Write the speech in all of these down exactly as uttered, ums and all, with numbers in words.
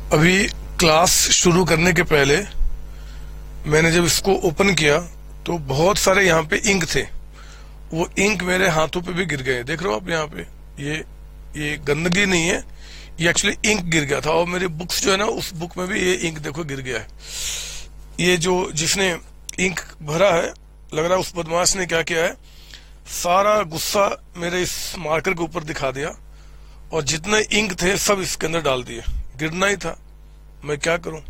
अभी क्लास शुरू करने के पहले मैंने जब इसको ओपन किया तो बहुत सारे यहाँ पे इंक थे, वो इंक मेरे हाथों पे भी गिर गए। देख रहे हो आप यहाँ पे, ये ये गंदगी नहीं है, ये एक्चुअली इंक गिर गया था। और मेरी बुक्स जो है ना, उस बुक में भी ये इंक देखो गिर गया है। ये जो जिसने इंक भरा है, लग रहा है उस बदमाश ने क्या किया है, सारा गुस्सा मेरे इस मार्कर के ऊपर दिखा दिया और जितने इंक थे सब इसके अंदर डाल दिए। गिरना ही था, मैं क्या करूं,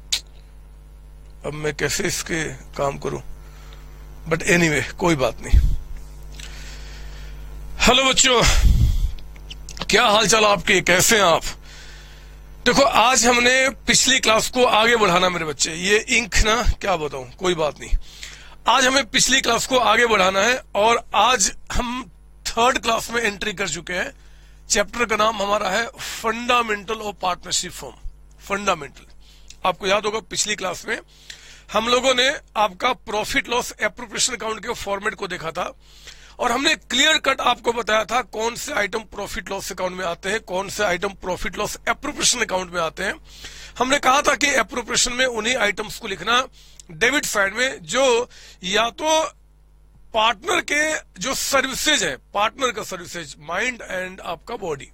अब मैं कैसे इसके काम करूं। बट एनीवे कोई बात नहीं। हेलो बच्चों, क्या हाल चाल आपके, कैसे हैं आप? देखो आज हमने पिछली क्लास को आगे बढ़ाना मेरे बच्चे। ये इंक ना क्या बताऊं, कोई बात नहीं। आज हमें पिछली क्लास को आगे बढ़ाना है और आज हम थर्ड क्लास में एंट्री कर चुके हैं। चैप्टर का नाम हमारा है fundamental of partnership form. Fundamental, आपको याद होगा पिछली क्लास में हम लोगों ने आपका प्रॉफिट लॉस एप्रोप्रिएशन अकाउंट के फॉर्मेट को देखा था और हमने क्लियर कट आपको बताया था कौन से आइटम प्रॉफिट लॉस अकाउंट में आते हैं, कौन से item profit loss appropriation account में आते हैं। हमने कहा था कि एप्रोप्रिएशन में उन्हीं आइटम्स को लिखना डेबिट साइड में जो या तो पार्टनर के जो सर्विसेज है, पार्टनर का सर्विसेज माइंड एंड आपका बॉडी,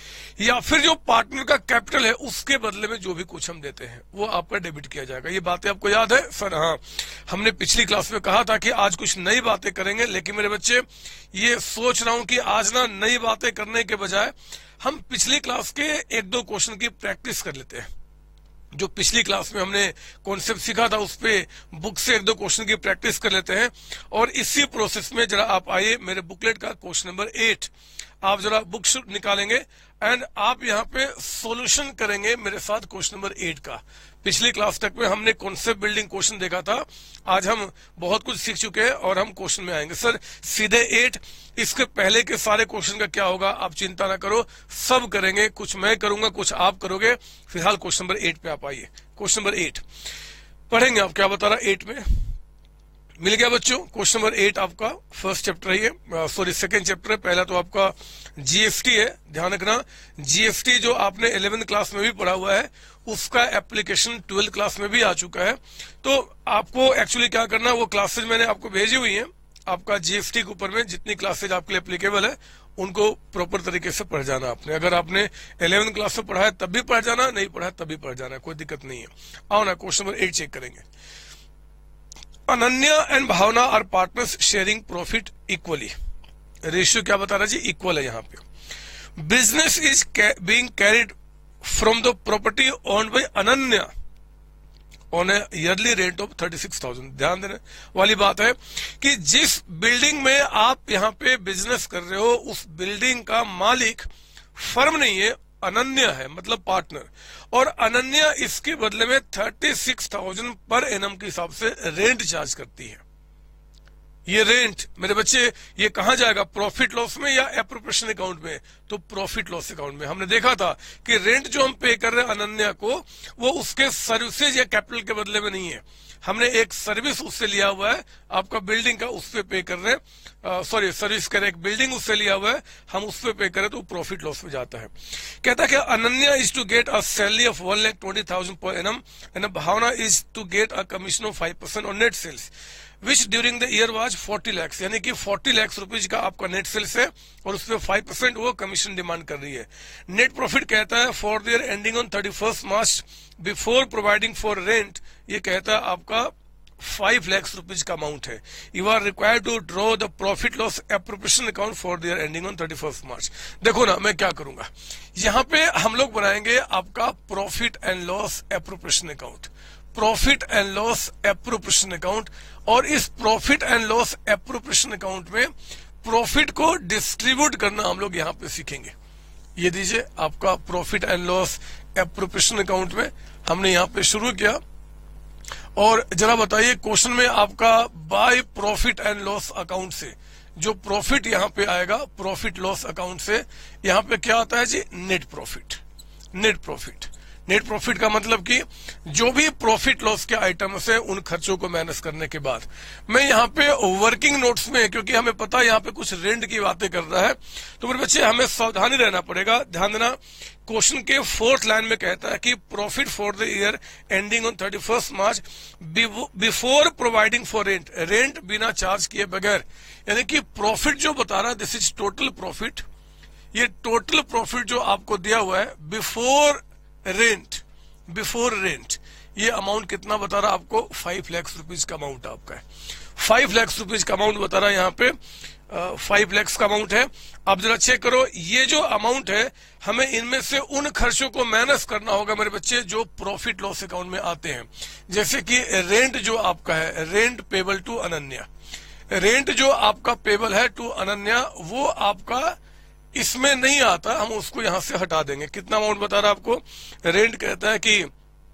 या फिर जो पार्टनर का कैपिटल है उसके बदले में जो भी कुछ हम देते हैं वो आपका डेबिट किया जाएगा। ये बातें आपको याद है सर? हाँ, हमने पिछली क्लास में कहा था कि आज कुछ नई बातें करेंगे, लेकिन मेरे बच्चे ये सोच रहा हूं कि आज ना नई बातें करने के बजाय हम पिछली क्लास के एक दो क्वेश्चन की प्रैक्टिस कर लेते हैं। जो पिछली क्लास में हमने कॉन्सेप्ट सीखा था उस पे बुक से एक दो क्वेश्चन की प्रैक्टिस कर लेते हैं। और इसी प्रोसेस में जरा आप आइए, मेरे बुकलेट का क्वेश्चन नंबर एट आप जरा बुक निकालेंगे एंड आप यहाँ पे सॉल्यूशन करेंगे मेरे साथ क्वेश्चन नंबर एट का। पिछली क्लास तक में हमने कॉन्सेप्ट बिल्डिंग क्वेश्चन देखा था, आज हम बहुत कुछ सीख चुके हैं और हम क्वेश्चन में आएंगे। सर सीधे एट, इसके पहले के सारे क्वेश्चन का क्या होगा आप चिंता ना करो, सब करेंगे। कुछ मैं करूंगा, कुछ आप करोगे। फिलहाल क्वेश्चन नंबर एट पे आप आइए। क्वेश्चन नंबर एट पढ़ेंगे। आप क्या बता रहा एट में मिल गया बच्चों? क्वेश्चन नंबर एट आपका फर्स्ट चैप्टर है, सॉरी सेकंड चैप्टर है। पहला तो आपका जीएसटी है, ध्यान रखना। जीएसटी जो आपने इलेवेंथ क्लास में भी पढ़ा हुआ है उसका एप्लीकेशन ट्वेल्थ क्लास में भी आ चुका है। तो आपको एक्चुअली क्या करना है, वो क्लासेज मैंने आपको भेजी हुई है। आपका जीएसटी के ऊपर में जितनी क्लासेज आपके लिए एप्लीकेबल है उनको प्रॉपर तरीके से पढ़ जाना आपने। अगर आपने इलेवेंथ क्लास में पढ़ा है तब भी पढ़ जाना, नहीं पढ़ा है तब भी पढ़ जाना, कोई दिक्कत नहीं है। आओ ना क्वेश्चन नंबर एट चेक करेंगे। Ananya and Bhavana are partners sharing profit equally. Ratio क्या बता रहा जी? इक्वल है यहाँ पे। Business is being carried from the property owned by Ananya on a yearly rent of thirty six thousand. ध्यान देने वाली बात है कि जिस बिल्डिंग में आप यहाँ पे बिजनेस कर रहे हो उस बिल्डिंग का मालिक फर्म नहीं है, अनन्या है, मतलब पार्टनर। और अनन्या इसके बदले में thirty six thousand per annum के हिसाब से रेंट चार्ज करती है। ये रेंट मेरे बच्चे ये कहां जाएगा, प्रॉफिट लॉस में या एप्रोप्रिएशन अकाउंट में? तो प्रॉफिट लॉस अकाउंट में। हमने देखा था कि रेंट जो हम पे कर रहे हैं अनन्या को, वो उसके सर्विसेज या कैपिटल के बदले में नहीं है। हमने एक सर्विस उससे लिया हुआ है, आपका बिल्डिंग का उस पे पे कर रहे हैं, सॉरी सर्विस कर रहे हैं, एक बिल्डिंग उससे लिया हुआ है, हम उस पे पे करें तो प्रॉफिट लॉस में जाता है। कहता है कि Ananya is to get a salary of one lakh twenty thousand per annum and Bhavana is to get a commission of five percent on net sales which during the year was forty lakhs. यानी कि forty lakhs rupees का आपका net sales है और उसमें five percent वो commission demand कर रही है। नेट प्रॉफिट कहता है for the year ending on thirty first March before providing for rent, ये कहता है आपका फाइव लैक्स रुपीज का अमाउंट है। You are required to draw the profit loss appropriation account for the year ending on thirty first March. देखो ना मैं क्या करूंगा, यहाँ पे हम लोग बनाएंगे आपका profit and loss appropriation account, profit and loss appropriation account. और इस profit and loss appropriation account में प्रॉफिट को डिस्ट्रीब्यूट करना हम लोग यहाँ पे सीखेंगे। ये दीजिए आपका profit and loss appropriation account में हमने यहाँ पे शुरू किया। और जरा बताइए क्वेश्चन में आपका by profit and loss account से जो प्रॉफिट यहाँ पे आएगा, प्रॉफिट लॉस अकाउंट से यहाँ पे क्या आता है जी? Net profit. Net profit net profit का मतलब कि जो भी प्रॉफिट लॉस के आइटम्स है उन खर्चों को माइनस करने के बाद। मैं यहाँ पे वर्किंग नोट्स में, क्योंकि हमें पता है यहाँ पे कुछ रेंट की बातें कर रहा है, तो मेरे बच्चे हमें सावधानी रहना पड़ेगा। ध्यान देना, क्वेश्चन के फोर्थ लाइन में कहता है कि profit for the year ending on thirty first March before providing for rent, rent बिना चार्ज किए बगैर, यानी कि प्रॉफिट जो बता रहा है दिस इज टोटल प्रॉफिट। ये टोटल प्रॉफिट जो आपको दिया हुआ है बिफोर रेंट, बिफोर रेंट, ये अमाउंट कितना बता रहा है आपको? फाइव लैक्स रुपीज का अमाउंट आपका है। फाइव लैक्स रुपीज का अमाउंट बता रहा है यहाँ पे, फाइव लैक्स का अमाउंट है। आप जरा चेक करो, ये जो अमाउंट है हमें इनमें से उन खर्चों को माइनस करना होगा मेरे बच्चे जो प्रॉफिट लॉस अकाउंट में आते हैं। जैसे कि रेंट जो आपका है, rent payable to Ananya, rent जो आपका पेबल है टू अनन्या, वो आपका इसमें नहीं आता, हम उसको यहां से हटा देंगे। कितना अमाउंट बता रहा है आपको? रेंट कहता है कि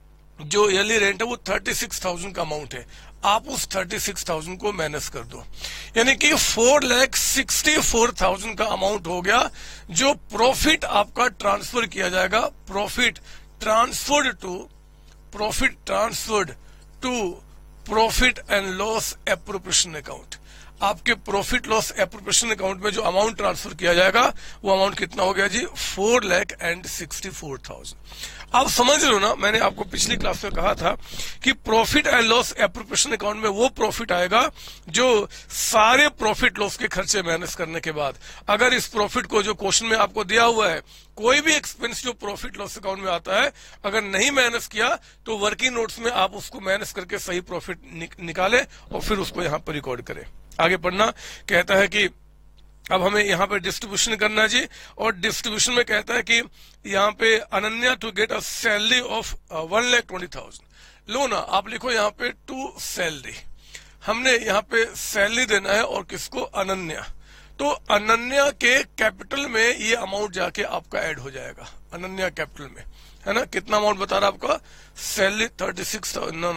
जो ईयरली रेंट है वो थर्टी सिक्स थाउजेंड का अमाउंट है, आप उस थर्टी सिक्स थाउजेंड को माइनस कर दो, यानी कि four lakh sixty four thousand का अमाउंट हो गया जो प्रॉफिट आपका ट्रांसफर किया जाएगा। Profit transferred to profit transferred to profit and loss appropriation account. आपके प्रॉफिट लॉस एप्रोप्रिएशन अकाउंट में जो अमाउंट ट्रांसफर किया जाएगा वो अमाउंट कितना हो गया जी? Four lakh and sixty four thousand. आप समझ रहे हो ना, मैंने आपको पिछली क्लास में कहा था कि profit and loss appropriation account में वो प्रॉफिट आएगा जो सारे प्रॉफिट लॉस के खर्चे माइनस करने के बाद। अगर इस प्रॉफिट को, जो क्वेश्चन में आपको दिया हुआ है, कोई भी एक्सपेंस जो प्रॉफिट लॉस अकाउंट में आता है, अगर नहीं माइनस किया तो वर्किंग नोट्स में आप उसको माइनस करके सही प्रॉफिट नि, निकाले और फिर उसको यहाँ पर रिकॉर्ड करें। आगे पढ़ना, कहता है कि अब हमें यहाँ पे डिस्ट्रीब्यूशन करना है जी, और डिस्ट्रीब्यूशन में कहता है कि यहाँ पे Ananya to get a salary of one lakh twenty thousand. लो ना, आप लिखो यहाँ पे टू सैलरी, हमने यहाँ पे सैलरी देना है और किसको? अनन्या। तो अनन्या के कैपिटल में ये अमाउंट जाके आपका ऐड हो जाएगा, अनन्या कैपिटल में, है ना। कितना अमाउंट बता रहा है आपका? Salary thirty six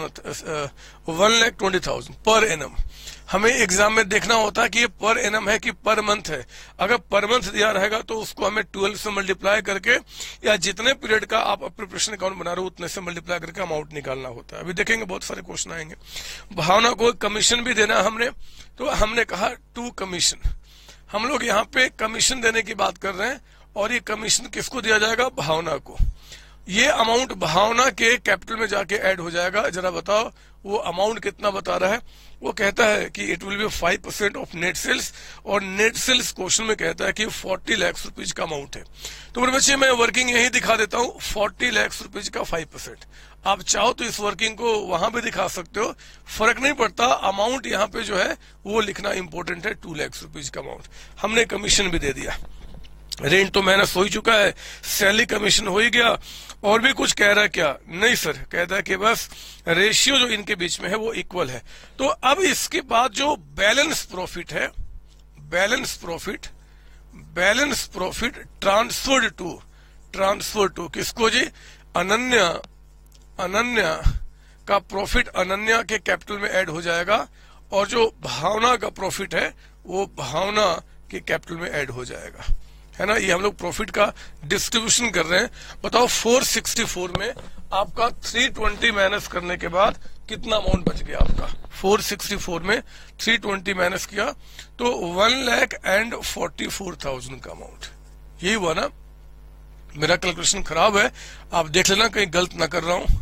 one lakh twenty thousand per annum. हमें एग्जाम में देखना होता है कि ये पर एनम है कि पर मंथ है। अगर पर मंथ दिया रहेगा तो उसको हमें ट्वेल्व से मल्टीप्लाई करके, या जितने पीरियड का आप प्रिपरेशन अकाउंट बना रहे हो उतने से मल्टीप्लाई करके अमाउंट निकालना होता है। अभी देखेंगे बहुत सारे क्वेश्चन आएंगे। भावना को कमीशन भी देना हमने, तो हमने कहा टू कमीशन। हम लोग यहाँ पे कमीशन देने की बात कर रहे हैं, और ये कमीशन किसको दिया जाएगा? भावना को। ये अमाउंट भावना के कैपिटल में जाके ऐड हो जाएगा। जरा बताओ वो अमाउंट कितना बता रहा है? वो कहता है कि it will be five percent of net sales, और नेट सेल्स क्वेश्चन में कहता है कि फोर्टी लैक्स रुपीज का अमाउंट है। तो मेरे बच्चे मैं वर्किंग यही दिखा देता हूँ, फोर्टी लैक्स रुपीज का फाइव परसेंट। आप चाहो तो इस वर्किंग को वहां भी दिखा सकते हो, फर्क नहीं पड़ता। अमाउंट यहाँ पे जो है वो लिखना इंपॉर्टेंट है, टू लैक्स रुपीज का अमाउंट। हमने कमीशन भी दे दिया, रेंट तो माइनस हो ही चुका है, सैलरी कमीशन हो ही गया, और भी कुछ कह रहा है क्या? नहीं सर, कहता है कि बस रेशियो जो इनके बीच में है वो इक्वल है। तो अब इसके बाद जो बैलेंस प्रॉफिट है, balance profit balance profit transferred to transfer to किसको जी? अनन्या। अनन्या का प्रॉफिट अनन्या के कैपिटल में ऐड हो जाएगा, और जो भावना का प्रॉफिट है वो भावना के कैपिटल में ऐड हो जाएगा, है ना। ये हम लोग प्रॉफिट का डिस्ट्रीब्यूशन कर रहे हैं। बताओ फोर सिक्सटी फोर में आपका थ्री ट्वेंटी माइनस करने के बाद कितना अमाउंट बच गया आपका? फोर सिक्सटी फोर में थ्री ट्वेंटी माइनस किया तो one lakh and forty four thousand का अमाउंट। यही हुआ ना? मेरा कैलकुलेशन खराब है, आप देख लेना कहीं गलत ना कर रहा हूं।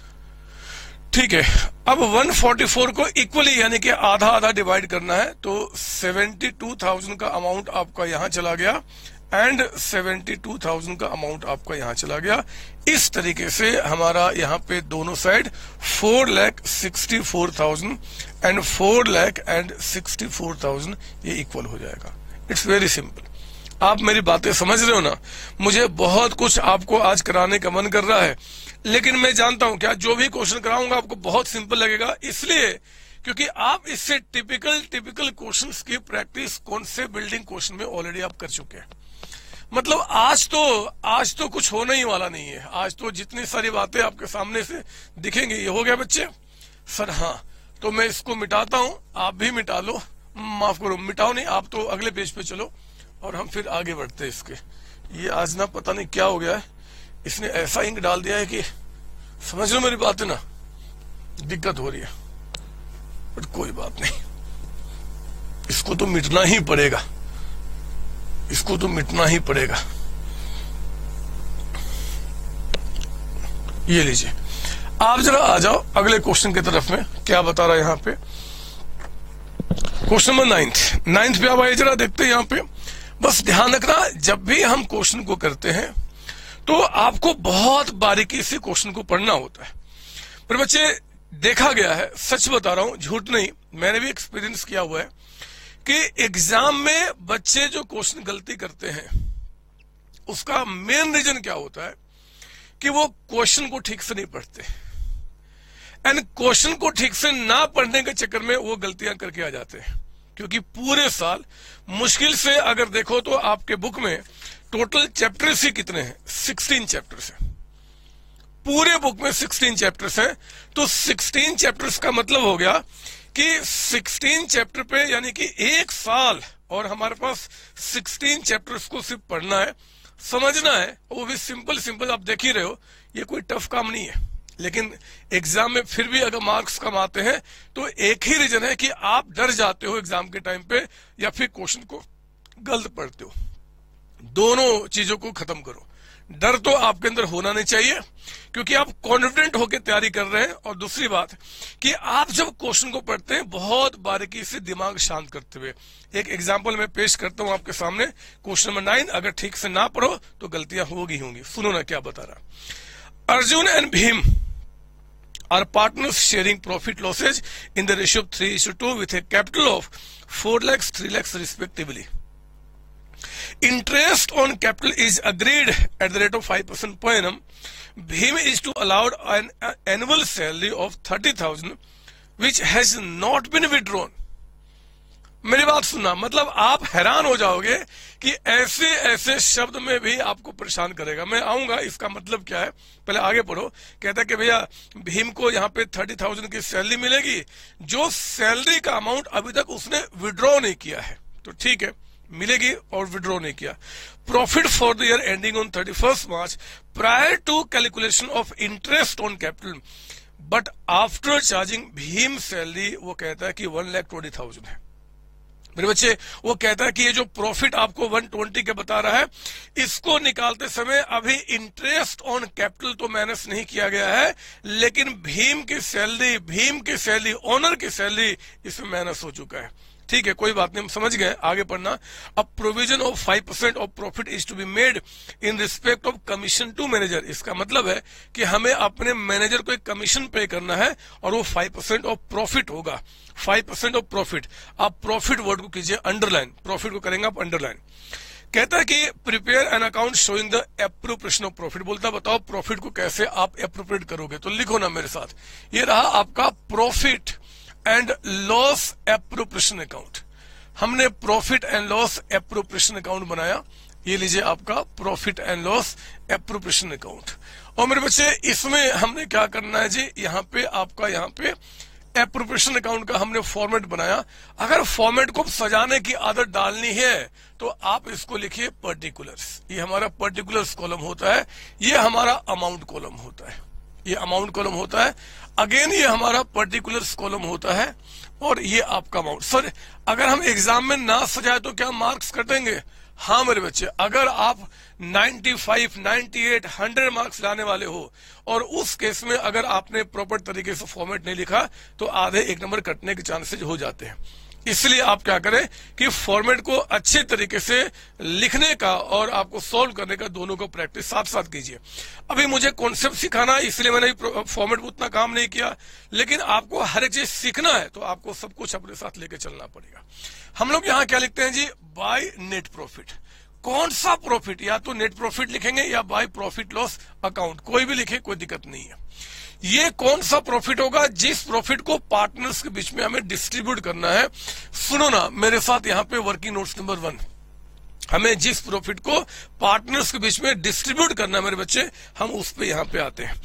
ठीक है, अब वन फोर्टी फोर को इक्वली यानी कि आधा आधा डिवाइड करना है, तो सेवेंटी टू थाउजेंड का अमाउंट आपका यहां चला गया, एंड सेवेंटी टू थाउजेंड का अमाउंट आपका यहां चला गया। इस तरीके से हमारा यहाँ पे दोनों side four lakh sixty four thousand and four lakh and sixty four thousand ये इक्वल हो जाएगा। It's very simple. आप मेरी बातें समझ रहे हो ना? मुझे बहुत कुछ आपको आज कराने का मन कर रहा है, लेकिन मैं जानता हूं क्या जो भी क्वेश्चन कराऊंगा आपको बहुत सिंपल लगेगा, इसलिए क्योंकि आप इससे टिपिकल टिपिकल क्वेश्चंस की प्रैक्टिस कौन से बिल्डिंग क्वेश्चन में ऑलरेडी आप कर चुके हैं। मतलब आज तो आज तो कुछ होने ही वाला नहीं है। आज तो जितनी सारी बातें आपके सामने से दिखेंगी। ये हो गया बच्चे? सर हाँ, तो मैं इसको मिटाता हूं, आप भी मिटा लो। माफ करो, मिटाओ नहीं, आप तो अगले पेज पे चलो और हम फिर आगे बढ़ते हैं इसके। ये आज ना पता नहीं क्या हो गया है, इसने ऐसा इंक डाल दिया है कि समझ लो मेरी बात है ना, दिक्कत हो रही है, बट कोई बात नहीं, इसको तो मिटना ही पड़ेगा, इसको तो मिटना ही पड़ेगा। ये लीजिए, आप जरा आ जाओ अगले क्वेश्चन की तरफ में, क्या बता रहा है यहाँ पे। क्वेश्चन नंबर नाइन्थ नाइन्थ पे आप आइए, जरा देखते हैं यहाँ पे। बस ध्यान रखना, जब भी हम क्वेश्चन को करते हैं तो आपको बहुत बारीकी से क्वेश्चन को पढ़ना होता है। पर बच्चे देखा गया है, सच बता रहा हूं, झूठ नहीं, मैंने भी एक्सपीरियंस किया हुआ है कि एग्जाम में बच्चे जो क्वेश्चन गलती करते हैं उसका मेन रीजन क्या होता है कि वो क्वेश्चन को ठीक से नहीं पढ़ते, एंड क्वेश्चन को ठीक से ना पढ़ने के चक्कर में वो गलतियां करके आ जाते हैं। क्योंकि पूरे साल मुश्किल से अगर देखो तो आपके बुक में टोटल चैप्टर्स ही कितने हैं, सोलह चैप्टर्स हैं, पूरे बुक में सोलह चैप्टर्स हैं। तो सोलह चैप्टर्स का मतलब हो गया कि सोलह चैप्टर पे यानी कि एक साल, और हमारे पास सोलह चैप्टर्स को सिर्फ पढ़ना है, समझना है, वो भी सिंपल सिंपल, आप देख ही रहे हो, ये कोई टफ काम नहीं है। लेकिन एग्जाम में फिर भी अगर मार्क्स कम आते हैं तो एक ही रीजन है कि आप डर जाते हो एग्जाम के टाइम पे, या फिर क्वेश्चन को गलत पढ़ते हो। दोनों चीजों को खत्म करो। डर तो आपके अंदर होना नहीं चाहिए क्योंकि आप कॉन्फिडेंट होकर तैयारी कर रहे हैं, और दूसरी बात कि आप जब क्वेश्चन को पढ़ते हैं बहुत बारीकी से दिमाग शांत करते हुए। एक एग्जांपल मैं पेश करता हूं आपके सामने, क्वेश्चन नंबर नाइन, अगर ठीक से ना पढ़ो तो गलतियां होगी होंगी। सुनो ना क्या बता रहा। Arjun and Bhim are partners sharing profit losses in the ratio of three is to two with a capital of four lakhs, three lakhs respectively. Interest on capital is agreed at the rate of five percent per annum. Bhim is to allowed an annual salary of thirty thousand which has not been withdrawn. मेरी बात सुनना, मतलब आप हैरान हो जाओगे कि ऐसे ऐसे शब्द में भी आपको परेशान करेगा। मैं आऊंगा इसका मतलब क्या है, पहले आगे पढ़ो। कहता है कि भैया भीम को यहाँ पे थर्टी थाउजेंड की सैलरी मिलेगी, जो सैलरी का अमाउंट अभी तक उसने विड्रॉ नहीं किया है, तो ठीक है मिलेगी, और विड्रॉ नहीं किया। Profit for the year ending on thirty first March prior to calculation of interest on capital but after charging Bhim salary, वो कहता है कि वन लैख ट्वेंटी थाउजेंड है। मेरे बच्चे, वो कहता है कि ये जो प्रॉफिट आपको वन ट्वेंटी के बता रहा है, इसको निकालते समय अभी इंटरेस्ट ऑन कैपिटल तो माइनस नहीं किया गया है, लेकिन भीम की सैलरी, भीम की सैलरी, ओनर की सैलरी इसमें माइनस हो चुका है। ठीक है, कोई बात नहीं, हम समझ गए, आगे पढ़ना। अब provision of five percent of profit is to be made in respect of commission to manager. इसका मतलब है कि हमें अपने मैनेजर को एक कमीशन पे करना है, और वो फाइव परसेंट ऑफ प्रॉफिट होगा। फाइव परसेंट ऑफ प्रॉफिट, आप प्रॉफिट वर्ड को कीजिए अंडरलाइन, प्रॉफिट को करेंगे आप अंडरलाइन। कहता है कि prepare an account showing the appropriation of profit. बोलता बताओ प्रॉफिट को कैसे आप एप्रोप्रिएट करोगे, तो लिखो ना मेरे साथ, ये रहा आपका profit and loss appropriation account. हमने profit and loss appropriation account बनाया, ये लीजिए आपका profit and loss appropriation account. और मेरे बच्चे इसमें हमने क्या करना है जी, यहाँ पे आपका यहाँ पे एप्रोप्रिएशन अकाउंट का हमने फॉर्मेट बनाया। अगर फॉर्मेट को सजाने की आदत डालनी है तो आप इसको लिखिए पर्टिकुलर्स। ये हमारा पर्टिकुलर्स कॉलम होता है, ये हमारा अमाउंट कॉलम होता है, ये अमाउंट कॉलम होता है, अगेन ये हमारा पर्टिकुलर्स कॉलम होता है, और ये आपका अमाउंट। सर अगर हम एग्जाम में ना सजाए तो क्या मार्क्स कटेंगे? हाँ मेरे बच्चे, अगर आप पचानवे, अट्ठानवे, सौ मार्क्स लाने वाले हो और उस केस में अगर आपने प्रॉपर तरीके से फॉर्मेट नहीं लिखा तो आधे एक नंबर कटने के चांसेस हो जाते हैं। इसलिए आप क्या करें कि फॉर्मेट को अच्छे तरीके से लिखने का और आपको सॉल्व करने का दोनों को प्रैक्टिस साथ साथ कीजिए। अभी मुझे कॉन्सेप्ट सिखाना है इसलिए मैंने फॉर्मेट में उतना काम नहीं किया, लेकिन आपको हर एक चीज सीखना है तो आपको सब कुछ अपने साथ लेके चलना पड़ेगा। हम लोग यहाँ क्या लिखते हैं जी, बाय नेट प्रॉफिट। कौन सा प्रॉफिट, या तो नेट प्रॉफिट लिखेंगे या बाय प्रॉफिट लॉस अकाउंट, कोई भी लिखे कोई दिक्कत नहीं है। ये कौन सा प्रॉफिट होगा, जिस प्रॉफिट को पार्टनर्स के बीच में हमें डिस्ट्रीब्यूट करना है। सुनो ना मेरे साथ यहाँ पे वर्किंग नोट्स नंबर वन, हमें जिस प्रॉफिट को पार्टनर्स के बीच में डिस्ट्रीब्यूट करना है मेरे बच्चे, हम उस पे यहाँ पे आते हैं।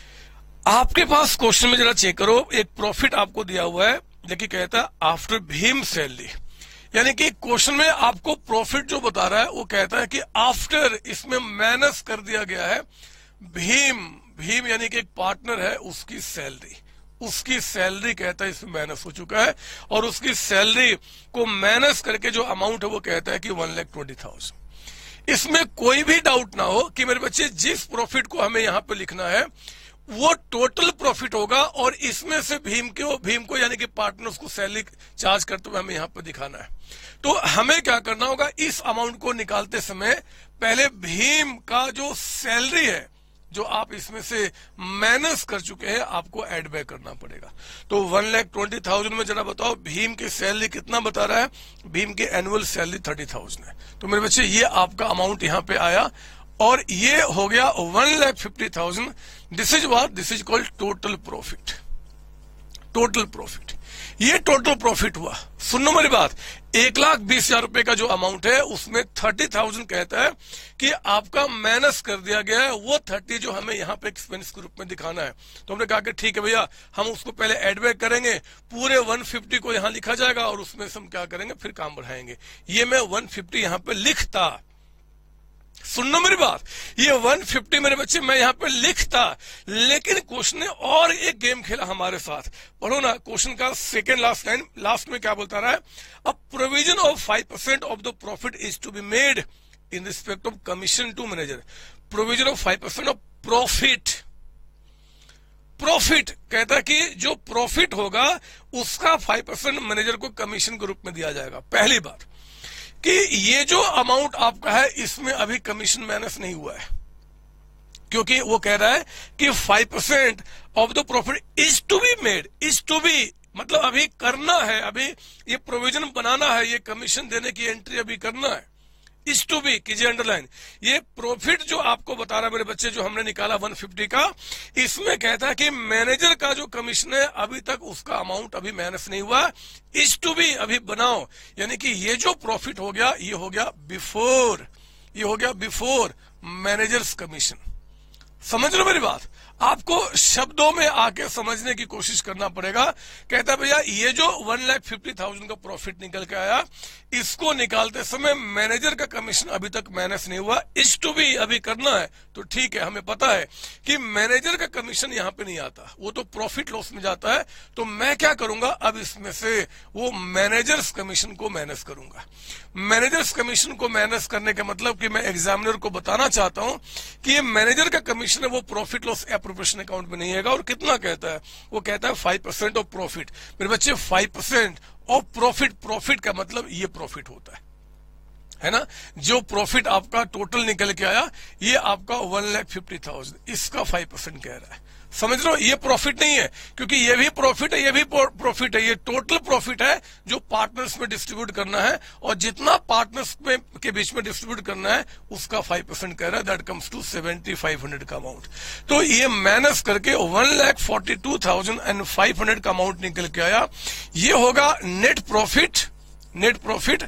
आपके पास क्वेश्चन में जरा चेक करो, एक प्रॉफिट आपको दिया हुआ है, देखिए कहता है आफ्टर भीम सैलरी, यानी कि क्वेश्चन में आपको प्रॉफिट जो बता रहा है वो कहता है कि आफ्टर, इसमें माइनस कर दिया गया है भीम भीम यानी कि एक पार्टनर है, उसकी सैलरी उसकी सैलरी कहता है इसमें माइनस हो चुका है, और उसकी सैलरी को माइनस करके जो अमाउंट है वो कहता है कि वन लाख ट्वेंटी थाउजेंड। इसमें कोई भी डाउट ना हो कि मेरे बच्चे जिस प्रॉफिट को हमें यहाँ पे लिखना है वो टोटल प्रॉफिट होगा, और इसमें से भीम को भीम को यानी कि पार्टनर्स को सैलरी चार्ज करते हुए हमें यहाँ पे दिखाना है। तो हमें क्या करना होगा, इस अमाउंट को निकालते समय पहले भीम का जो सैलरी है जो आप इसमें से माइनस कर चुके हैं आपको ऐड बैक करना पड़ेगा। तो वन लाख ट्वेंटी थाउजेंड में जरा बताओ भीम की सैलरी कितना बता रहा है, भीम की एनुअल सैलरी थर्टी थाउजेंड है। तो मेरे बच्चे ये आपका अमाउंट यहाँ पे आया, और ये हो गया one lakh fifty thousand. This is what, this is called total profit. Total profit, ये टोटल प्रॉफिट हुआ। सुनो मेरी बात, एक लाख बीस हजार रुपए का जो अमाउंट है उसमें थर्टी थाउजेंड कहता है कि आपका माइनस कर दिया गया है, वो थर्टी जो हमें यहाँ पे एक्सपेंस के रूप में दिखाना है। तो हमने कहा कि ठीक है भैया, हम उसको पहले एड बैक करेंगे, पूरे वन फिफ्टी को यहाँ लिखा जाएगा, और उसमें से हम क्या करेंगे फिर काम बढ़ाएंगे। ये मैं वन फिफ्टी यहाँ पे लिखता, सुनना मेरी बात, ये वन फिफ्टी मेरे बच्चे मैं यहाँ पे लिखता, लेकिन क्वेश्चन ने और एक गेम खेला हमारे साथ। पढ़ो ना क्वेश्चन का सेकेंड लास्ट लाइन, लास्ट में क्या बोलता रहा है, a provision of five percent of the profit is to be made in respect of commission to manager. Provision of five percent of profit, profit कहता है कि जो प्रॉफिट होगा उसका फाइव परसेंट मैनेजर को कमीशन के रूप में दिया जाएगा। पहली बात कि ये जो अमाउंट आपका है इसमें अभी कमीशन माइनस नहीं हुआ है, क्योंकि वो कह रहा है कि five percent of the profit is to be made, is to be मतलब अभी करना है, अभी ये प्रोविजन बनाना है, ये कमीशन देने की एंट्री अभी करना है। इज टू बी कीजिए अंडरलाइन। ये प्रॉफिट जो आपको बता रहा है मेरे बच्चे, जो हमने निकाला वन फिफ्टी का, इसमें कहता है कि मैनेजर का जो कमीशन है अभी तक उसका अमाउंट अभी माइनस नहीं हुआ, इज टू बी अभी बनाओ, यानी कि ये जो प्रॉफिट हो गया ये हो गया बिफोर, ये हो गया बिफोर मैनेजर्स कमीशन। समझ लो मेरी बात, आपको शब्दों में आके समझने की कोशिश करना पड़ेगा। कहता है भैया ये जो वन लाख फिफ्टी थाउजेंड का प्रॉफिट निकल के आया, इसको निकालते समय मैनेजर का कमीशन अभी तक माइनस नहीं हुआ, इज टू बी अभी करना है। तो ठीक है, हमें पता है कि मैनेजर का कमीशन यहाँ पे नहीं आता, वो तो प्रॉफिट लॉस में जाता है। तो मैं क्या करूंगा, अब इसमें से वो मैनेजर्स कमीशन को माइनस करूंगा। मैनेजर्स कमीशन को माइनस करने का मतलब कि मैं एग्जामिनर को बताना चाहता हूं कि ये मैनेजर का कमीशन है वो प्रॉफिट लॉस एप्रोप्रिएशन अकाउंट में नहीं आएगा। और कितना कहता है, वो कहता है फाइव परसेंट ऑफ प्रॉफिट। मेरे बच्चे five percent of profit, profit का मतलब ये प्रॉफिट होता है, है ना। जो प्रॉफिट आपका टोटल निकल के आया ये आपका वन लाख फिफ्टी थाउजेंड, इसका फाइव परसेंट कह रहा है। समझ लो, ये प्रॉफिट नहीं है, क्योंकि ये भी प्रॉफिट है, ये भी प्रॉफिट है, ये टोटल प्रॉफिट है जो पार्टनर्स में डिस्ट्रीब्यूट करना है, और जितना पार्टनर्स में के बीच में डिस्ट्रीब्यूट करना है उसका फाइव परसेंट कह रहा है। That comes to seventy five hundred का अमाउंट। तो ये माइनस करके one lakh forty two thousand and five hundred का अमाउंट निकल के आया। ये होगा net profit, net profit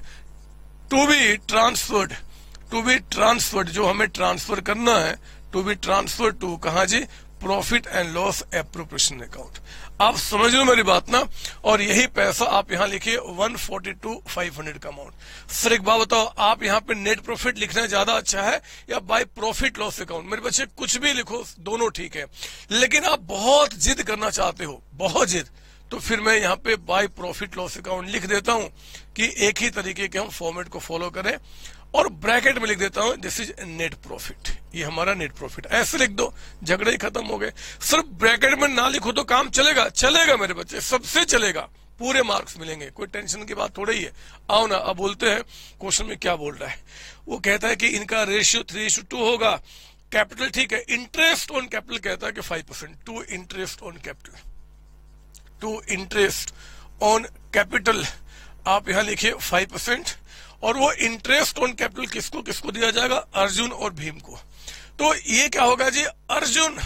to be transferred, to be transferred जो हमें ट्रांसफर करना है, टू बी ट्रांसफर टू कहा जी, profit and loss appropriation account. आप समझ लो मेरी बात ना। और यही पैसा आप यहां लिखिए one forty two five hundred का अमाउंट। सर एक बात बताओ, आप यहां पे नेट प्रॉफिट लिखना ज्यादा अच्छा है या बाय प्रॉफिट लॉस अकाउंट? मेरे बच्चे कुछ भी लिखो, दोनों ठीक है, लेकिन आप बहुत जिद करना चाहते हो, बहुत जिद, तो फिर मैं यहाँ पे बाय प्रॉफिट लॉस अकाउंट लिख देता हूं कि एक ही तरीके के हम फॉर्मेट को फॉलो करें, और ब्रैकेट में लिख देता हूं दिस इज नेट प्रॉफिट, ये हमारा नेट प्रॉफिट। ऐसे लिख दो, झगड़े ही खत्म हो गए। सिर्फ ब्रैकेट में ना लिखो तो काम चलेगा, चलेगा मेरे बच्चे, सबसे चलेगा, पूरे मार्क्स मिलेंगे, कोई टेंशन की बात थोड़ी है। आओ ना, अब बोलते हैं क्वेश्चन में क्या बोल रहा है। वो कहता है कि इनका रेशियो थ्री इज टू होगा। कैपिटल ठीक है, इंटरेस्ट ऑन कैपिटल कहता है कि five percent, to interest on capital, to interest on capital आप यहां लिखिए फाइव परसेंट, और वो इंटरेस्ट ऑन कैपिटल किसको किसको दिया जाएगा, अर्जुन और भीम को। तो ये क्या होगा जी, अर्जुन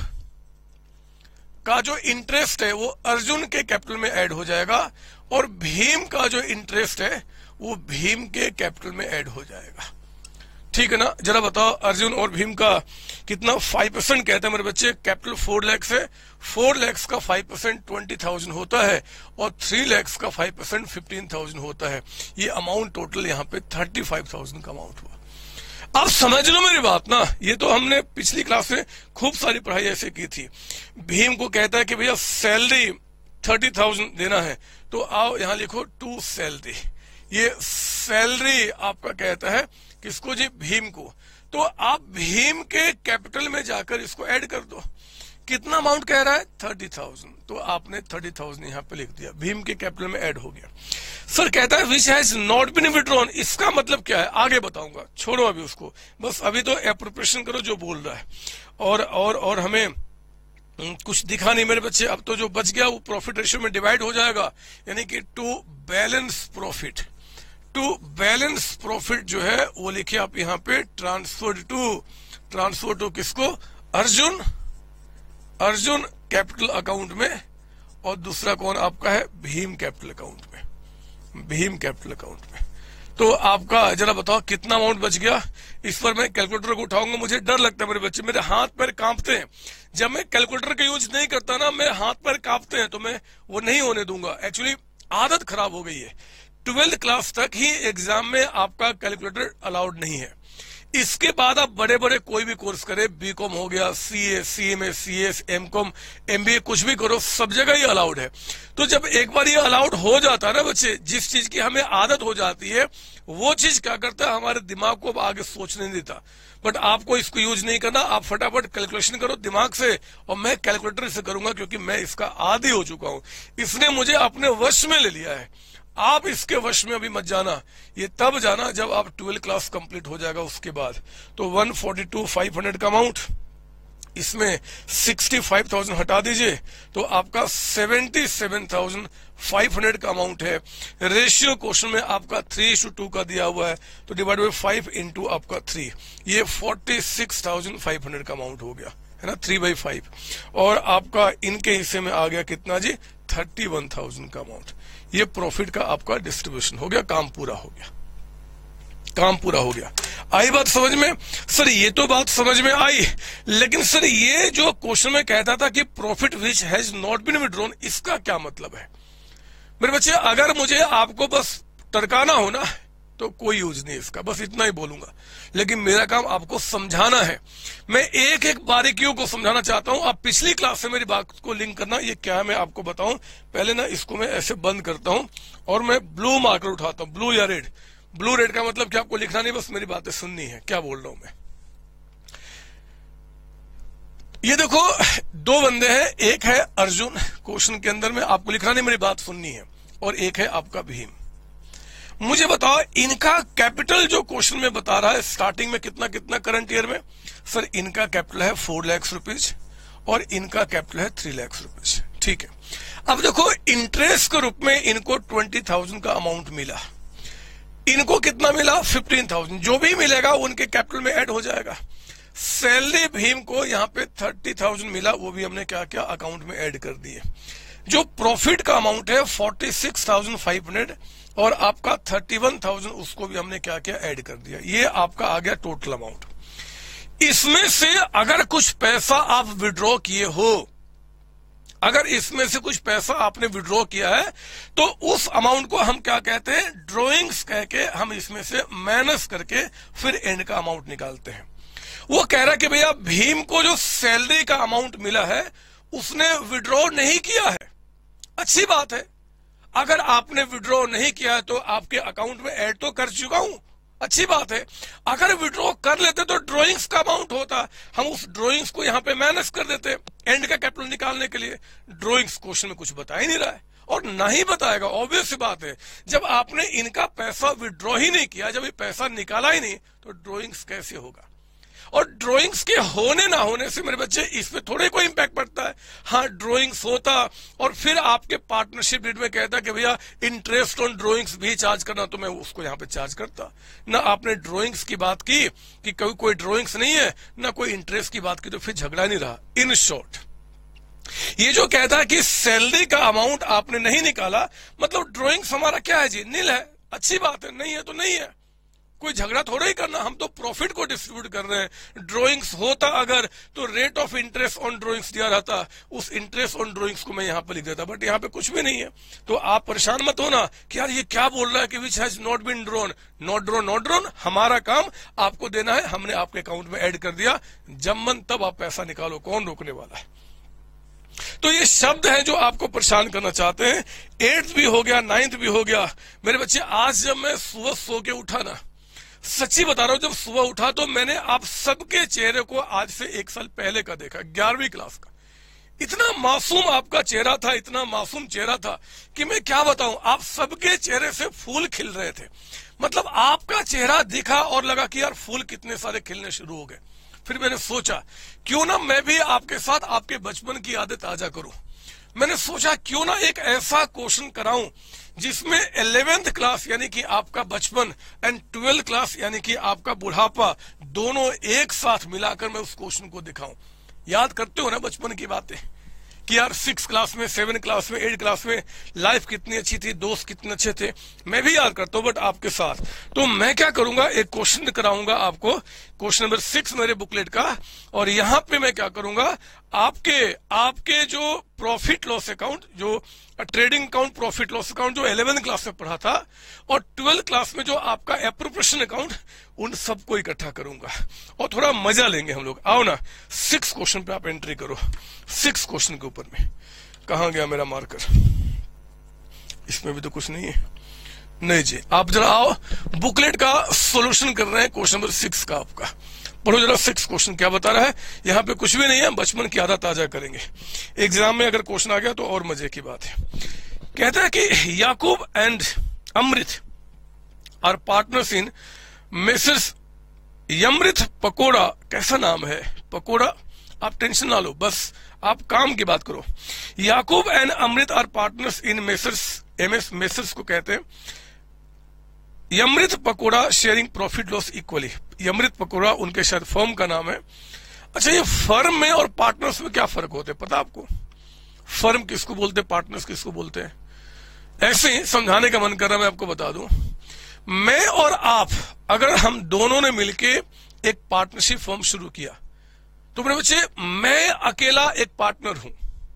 का जो इंटरेस्ट है वो अर्जुन के कैपिटल में ऐड हो जाएगा, और भीम का जो इंटरेस्ट है वो भीम के कैपिटल में ऐड हो जाएगा। ठीक है ना। जरा बताओ, अर्जुन और भीम का कितना, फाइव परसेंट कहते हैं मेरे बच्चे। कैपिटल फोर लैक्स है, फोर लैक्स का फाइव परसेंट ट्वेंटी थाउजेंड होता है, और थ्री लैक्स का फाइव परसेंट फिफ्टीन थाउजेंड होता है। ये अमाउंट टोटल यहाँ पे थर्टी फाइव थाउजेंड का अमाउंट हुआ। आप समझ लो मेरी बात ना, ये तो हमने पिछली क्लास में खूब सारी पढ़ाई ऐसे की थी। भीम को कहता है कि भैया सैलरी थर्टी थाउजेंड देना है, तो आओ यहां लिखो टू सैलरी। ये सैलरी आपका कहता है किसको जी? भीम को। तो आप भीम के कैपिटल में जाकर इसको ऐड कर दो। कितना अमाउंट कह रहा है? Thirty thousand. तो आपने थर्टी थाउजेंड यहां पे लिख दिया, भीम के कैपिटल में ऐड हो गया। सर कहता है which has not been withdrawn, इसका मतलब क्या है आगे बताऊंगा, छोड़ो अभी उसको, बस अभी तो एप्रोप्रिएशन करो जो बोल रहा है। और और और हमें कुछ दिखा नहीं मेरे बच्चे, अब तो जो बच गया वो प्रॉफिट रेशियो में डिवाइड हो जाएगा, यानी कि to balance profit. To balance profit जो है वो लिखिए आप यहां पे ट्रांसफर टू, ट्रांसफर टू किसको? अर्जुन, अर्जुन कैपिटल अकाउंट में, और दूसरा कौन आपका है? भीम कैपिटल अकाउंट में, भीम कैपिटल अकाउंट में। तो आपका जरा बताओ कितना अमाउंट बच गया? इस पर मैं कैलकुलेटर को उठाऊंगा, मुझे डर लगता है मेरे बच्चे, मेरे हाथ पैर कांपते हैं जब मैं कैलकुलेटर का यूज नहीं करता ना, मेरे हाथ पैर कांपते हैं, तो मैं वो नहीं होने दूंगा। एक्चुअली आदत खराब हो गई है। ट्वेल्थ क्लास तक ही एग्जाम में आपका कैलकुलेटर अलाउड नहीं है। इसके बाद आप बड़े बड़े कोई भी कोर्स करें, बीकॉम हो गया, CA, CMA, CS, MCom, MBA, कुछ भी करो, सब जगह ये अलाउड है। तो जब एक बार ये अलाउड हो जाता है ना बच्चे, जिस चीज की हमें आदत हो जाती है, वो चीज क्या करता है? हमारे दिमाग को अब आगे सोचने नहीं देता। बट आपको इसको यूज नहीं करना, आप फटाफट कैलकुलेशन करो दिमाग से, और मैं कैलकुलेटर से करूंगा क्योंकि मैं इसका आदी हो चुका हूं। इसने मुझे अपने वश में ले लिया है। आप इसके वश में अभी मत जाना, ये तब जाना जब आप ट्वेल्थ क्लास कंप्लीट हो जाएगा उसके बाद। तो one forty two five hundred का अमाउंट, इसमें सिक्सटी फाइव थाउजेंड हटा दीजिए तो आपका seventy seven thousand five hundred का अमाउंट है। रेशियो क्वेश्चन में आपका थ्री इशू टू का दिया हुआ है, तो डिवाइड बाई फाइव इंटू आपका थ्री, ये forty six thousand five hundred का अमाउंट हो गया है ना, थ्री बाई फाइव। और आपका इनके हिस्से में आ गया कितना जी? थर्टी वन थाउजेंड का अमाउंट। ये प्रॉफिट का आपका डिस्ट्रीब्यूशन हो गया, काम पूरा हो गया, काम पूरा हो गया। आई बात समझ में? सर ये तो बात समझ में आई, लेकिन सर ये जो क्वेश्चन में कहता था कि profit which has not been withdrawn, इसका क्या मतलब है? मेरे बच्चे अगर मुझे आपको बस टरकाना हो ना तो कोई यूज नहीं इसका, बस इतना ही बोलूंगा, लेकिन मेरा काम आपको समझाना है। मैं एक एक बारीकियों को समझाना चाहता हूं। आप पिछली क्लास से मेरी बात को लिंक करना, ये क्या है मैं आपको बताऊं। पहले ना इसको मैं ऐसे बंद करता हूं और मैं ब्लू मार्कर उठाता हूं, ब्लू या रेड। ब्लू रेड का मतलब क्या? आपको लिखना नहीं, बस मेरी बातें सुननी है, क्या बोल रहा हूं मैं। ये देखो दो बंदे हैं, एक है अर्जुन, क्वेश्चन के अंदर में आपको लिखना नहीं, मेरी बात सुननी है, और एक है आपका भीम। मुझे बताओ इनका कैपिटल जो क्वेश्चन में बता रहा है स्टार्टिंग में कितना कितना करंट ईयर में? सर इनका कैपिटल है फोर लाख रुपीज और इनका कैपिटल है थ्री लाख रुपीज। ठीक है, अब देखो इंटरेस्ट के रूप में इनको ट्वेंटी थाउजेंड का अमाउंट मिला, इनको कितना मिला? Fifteen thousand. जो भी मिलेगा उनके कैपिटल में ऐड हो जाएगा। सैलरी भीम को यहाँ पे थर्टी थाउजेंड मिला, वो भी हमने क्या किया? अकाउंट में ऐड कर दिए। जो प्रॉफिट का अमाउंट है forty six thousand five hundred और आपका थर्टी वन थाउजेंड, उसको भी हमने क्या किया? ऐड कर दिया। ये आपका आ गया टोटल अमाउंट। इसमें से अगर कुछ पैसा आप विड्रॉ किए हो, अगर इसमें से कुछ पैसा आपने विड्रॉ किया है, तो उस अमाउंट को हम क्या कहते हैं? ड्रॉइंग्स कह के हम इसमें से माइनस करके फिर एंड का अमाउंट निकालते हैं। वो कह रहा है कि भैया भीम को जो सैलरी का अमाउंट मिला है उसने विड्रॉ नहीं किया है। अच्छी बात है, अगर आपने विड्रॉ नहीं किया है तो आपके अकाउंट में ऐड तो कर चुका हूं, अच्छी बात है। अगर विड्रॉ कर लेते तो ड्रॉइंग्स का अमाउंट होता, हम उस ड्रॉइंग्स को यहां पे माइनस कर देते एंड का कैपिटल निकालने के लिए। ड्रॉइंग्स क्वेश्चन में कुछ बता ही नहीं रहा है और नहीं बताएगा, ऑब्वियस सी बात है। जब आपने इनका पैसा विड्रॉ ही नहीं किया, जब ये पैसा निकाला ही नहीं, तो ड्रॉइंग्स कैसे होगा? और ड्राइंग्स के होने ना होने से मेरे बच्चे इस पे थोड़े कोई इंपैक्ट पड़ता है। हाँ ड्राइंग्स होता और फिर आपके पार्टनरशिप डेट में कहता कि भैया इंटरेस्ट ऑन ड्राइंग्स भी चार्ज करना, तो मैं उसको यहाँ पे चार्ज करता ना। आपने ड्राइंग्स की बात की कि कोई कोई ड्राइंग्स नहीं है ना कोई इंटरेस्ट की बात की, तो फिर झगड़ा नहीं रहा। इन शॉर्ट ये जो कहता है कि सैलरी का अमाउंट आपने नहीं निकाला, मतलब ड्राइंग्स हमारा क्या है जी? नील है। अच्छी बात है, नहीं है तो नहीं है, कोई झगड़ा थोड़ा ही करना, हम तो प्रॉफिट को डिस्ट्रीब्यूट कर रहे हैं। ड्रॉइंग्स होता अगर तो rate of interest on drawings दिया रहता, उस इंटरेस्ट ऑन ड्रॉइंग्स को मैं यहाँ पर लिख देता, बट यहाँ पे कुछ भी नहीं है। तो आप परेशान मत होना कि यार ये क्या बोल रहा है कि which has not been drawn, not drawn not drawn. हमारा काम आपको देना है, हमने आपके अकाउंट में ऐड कर दिया, जब मन तब आप पैसा निकालो, कौन रोकने वाला है। तो ये शब्द हैं जो आपको परेशान करना चाहते हैं। एट्थ भी हो गया, नाइन्थ भी हो गया। मेरे बच्चे आज जब मैं सुबह सो के उठा ना, सच्ची बता रहा हूं, जब सुबह उठा तो मैंने आप सबके चेहरे को आज से एक साल पहले का देखा, ग्यारहवीं क्लास का। इतना मासूम आपका चेहरा था, इतना मासूम चेहरा था कि मैं क्या बताऊं, आप सबके चेहरे से फूल खिल रहे थे। मतलब आपका चेहरा दिखा और लगा कि यार फूल कितने सारे खिलने शुरू हो गए। फिर मैंने सोचा क्यों ना मैं भी आपके साथ आपके बचपन की आदत ताजा करूं। मैंने सोचा क्यों ना एक ऐसा क्वेश्चन कराऊं जिसमें इलेवेंथ क्लास यानी कि आपका बचपन एंड ट्वेल्थ क्लास यानी कि आपका बुढ़ापा दोनों एक साथ मिलाकर मैं उस क्वेश्चन को दिखाऊं। याद करते हो ना बचपन की बातें कि यार सिक्स क्लास में, सेवन क्लास में, एट क्लास में लाइफ कितनी अच्छी थी, दोस्त कितने अच्छे थे। मैं भी याद करता हूं बट आपके साथ। तो मैं क्या करूंगा, एक क्वेश्चन कराऊंगा आपको, क्वेश्चन नंबर सिक्स मेरे बुकलेट का, और यहां पे मैं क्या करूंगा, आपके आपके जो प्रॉफिट लॉस अकाउंट, जो trading account, profit loss account जो इलेवेंथ क्लास में पढ़ा था, और ट्वेल्थ क्लास में जो आपका एप्रोप्रिएशन अकाउंट, उन सबको इकट्ठा करूंगा और थोड़ा मजा लेंगे हम लोग। आओ ना, सिक्स क्वेश्चन पे आप एंट्री करो। सिक्स क्वेश्चन के ऊपर में कहां गया मेरा मार्कर, इसमें भी तो कुछ नहीं है। नहीं जी, आप जरा आओ, बुकलेट का सॉल्यूशन कर रहे हैं क्वेश्चन नंबर सिक्स का। आपका पढ़ो जरा सिक्स क्वेश्चन क्या बता रहा है। यहाँ पे कुछ भी नहीं है, बचपन की आदत ताजा करेंगे। एग्जाम में अगर क्वेश्चन आ गया तो और मजे की बात है। कहता है कि Yakub and Amrit are partners in Messrs Yamrit Pakoda. कैसा नाम है पकोड़ा, आप टेंशन ना लो, बस आप काम की बात करो। Yakub and Amrit are partners in Messrs, MS Messrs को कहते हैं Yamrit Pakoda sharing profit loss equally. Yamrit Pakoda उनके शायद फर्म का नाम है। अच्छा, ये फर्म में और पार्टनर्स में क्या फर्क होते हैं पता आपको? फर्म किसको बोलते हैं, पार्टनर्स किसको बोलते हैं? ऐसे ही समझाने का मन कर रहा है, मैं आपको बता दूं। मैं और आप अगर हम दोनों ने मिलके एक पार्टनरशिप फर्म शुरू किया तो मेरे बच्चे, मैं अकेला एक पार्टनर हूं,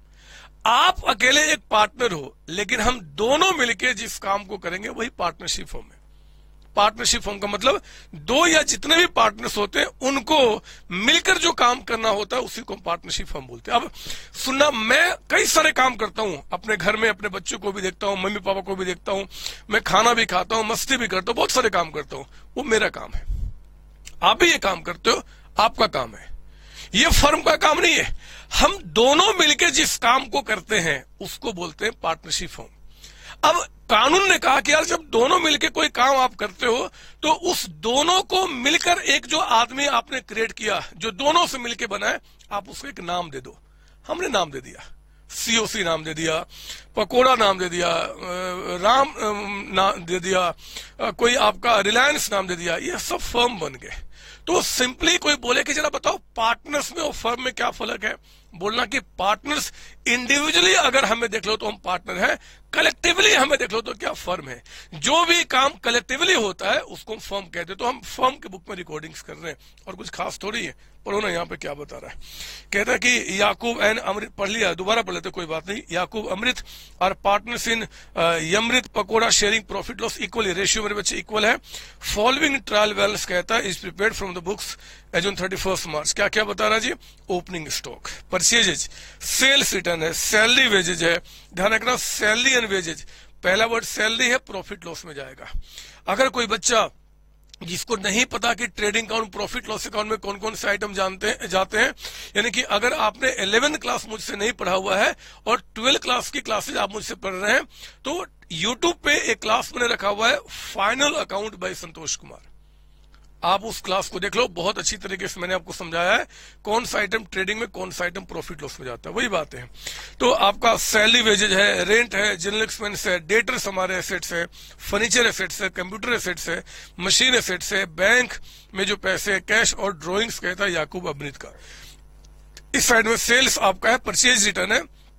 आप अकेले एक पार्टनर हो, लेकिन हम दोनों मिलके जिस काम को करेंगे वही पार्टनरशिप फर्म है। पार्टनरशिप फर्म का मतलब दो या जितने भी पार्टनर्स होते हैं उनको मिलकर जो काम करना होता है उसी को पार्टनरशिप फर्म बोलते हैं। अब सुनना, मैं कई सारे काम करता हूं अपने घर में, अपने बच्चों को भी देखता हूं, मम्मी पापा को भी देखता हूं, मैं खाना भी खाता हूं, मस्ती भी करता हूं, बहुत सारे काम करता हूं, वो मेरा काम है। आप भी ये काम करते हो, आपका काम है, ये फर्म का काम नहीं है। हम दोनों मिलकर जिस काम को करते हैं उसको बोलते हैं पार्टनरशिप फर्म। अब कानून ने कहा कि यार जब दोनों मिलकर कोई काम आप करते हो तो उस दोनों को मिलकर एक जो आदमी आपने क्रिएट किया, जो दोनों से मिलकर बना है, आप उसको एक नाम दे दो। हमने नाम दे दिया, सीओसी नाम दे दिया, पकोड़ा नाम दे दिया, राम नाम दे दिया, कोई आपका रिलायंस नाम दे दिया, ये सब फर्म बन गए। तो सिंपली कोई बोले कि जरा बताओ पार्टनर्स में और फर्म में क्या फर्क है, बोलना कि पार्टनर्स इंडिविजुअली अगर हमें देख लो तो हम पार्टनर हैं, कलेक्टिवली हमें देख लो तो क्या फर्म है। जो भी काम कलेक्टिवली होता है उसको हम फर्म कहते हैं। तो हम फर्म के बुक में रिकॉर्डिंग्स कर रहे हैं और कुछ खास थोड़ी है। पढ़ो ना यहाँ पे क्या बता रहा है। कहता है कि याकूब एंड अमृत, पढ़ लिया, दोबारा पढ़ लेते कोई बात नहीं। याकूब अमृत और partners in Yamrit Pakoda sharing profit loss equally. Ratio मेरे बच्चे इक्वल है। फॉलोइंग ट्रायल बैलेंस कहता है is prepared from the books as on thirty first March. क्या क्या बता रहा है जी? Opening stock, purchases, sales return है, सैलरी वेजेज है। ध्यान रखना, सैलरी एंड वेजेज, पहला वर्ड सैलरी है, प्रॉफिट लॉस में जाएगा। अगर कोई बच्चा जिसको नहीं पता कि trading account, profit loss account में कौन कौन से आइटम जानते हैं जाते हैं, यानी कि अगर आपने इलेवेंथ क्लास मुझसे नहीं पढ़ा हुआ है और ट्वेल्थ क्लास की क्लासेज आप मुझसे पढ़ रहे हैं, तो यूट्यूब पे एक क्लास मैंने रखा हुआ है, final account by Santosh Kumar. आप उस क्लास को देख लो, बहुत अच्छी तरीके से मैंने आपको समझाया है कौन सा आइटम ट्रेडिंग में, कौन सा आइटम प्रॉफिट लॉस में जाता है, वही बात है। तो आपका सैलरी वेजेज है, रेंट है, जनरल एक्सपेंस है, डेटर्स हमारे एसेट्स है, फर्नीचर एसेट्स है, कंप्यूटर एसेट्स है, मशीन एसेट्स है, बैंक में जो पैसे है, कैश और ड्रॉइंग्स कहता है याकूब अमृत का। इस साइड में सेल्स आपका है, परचेज रिटर्न है,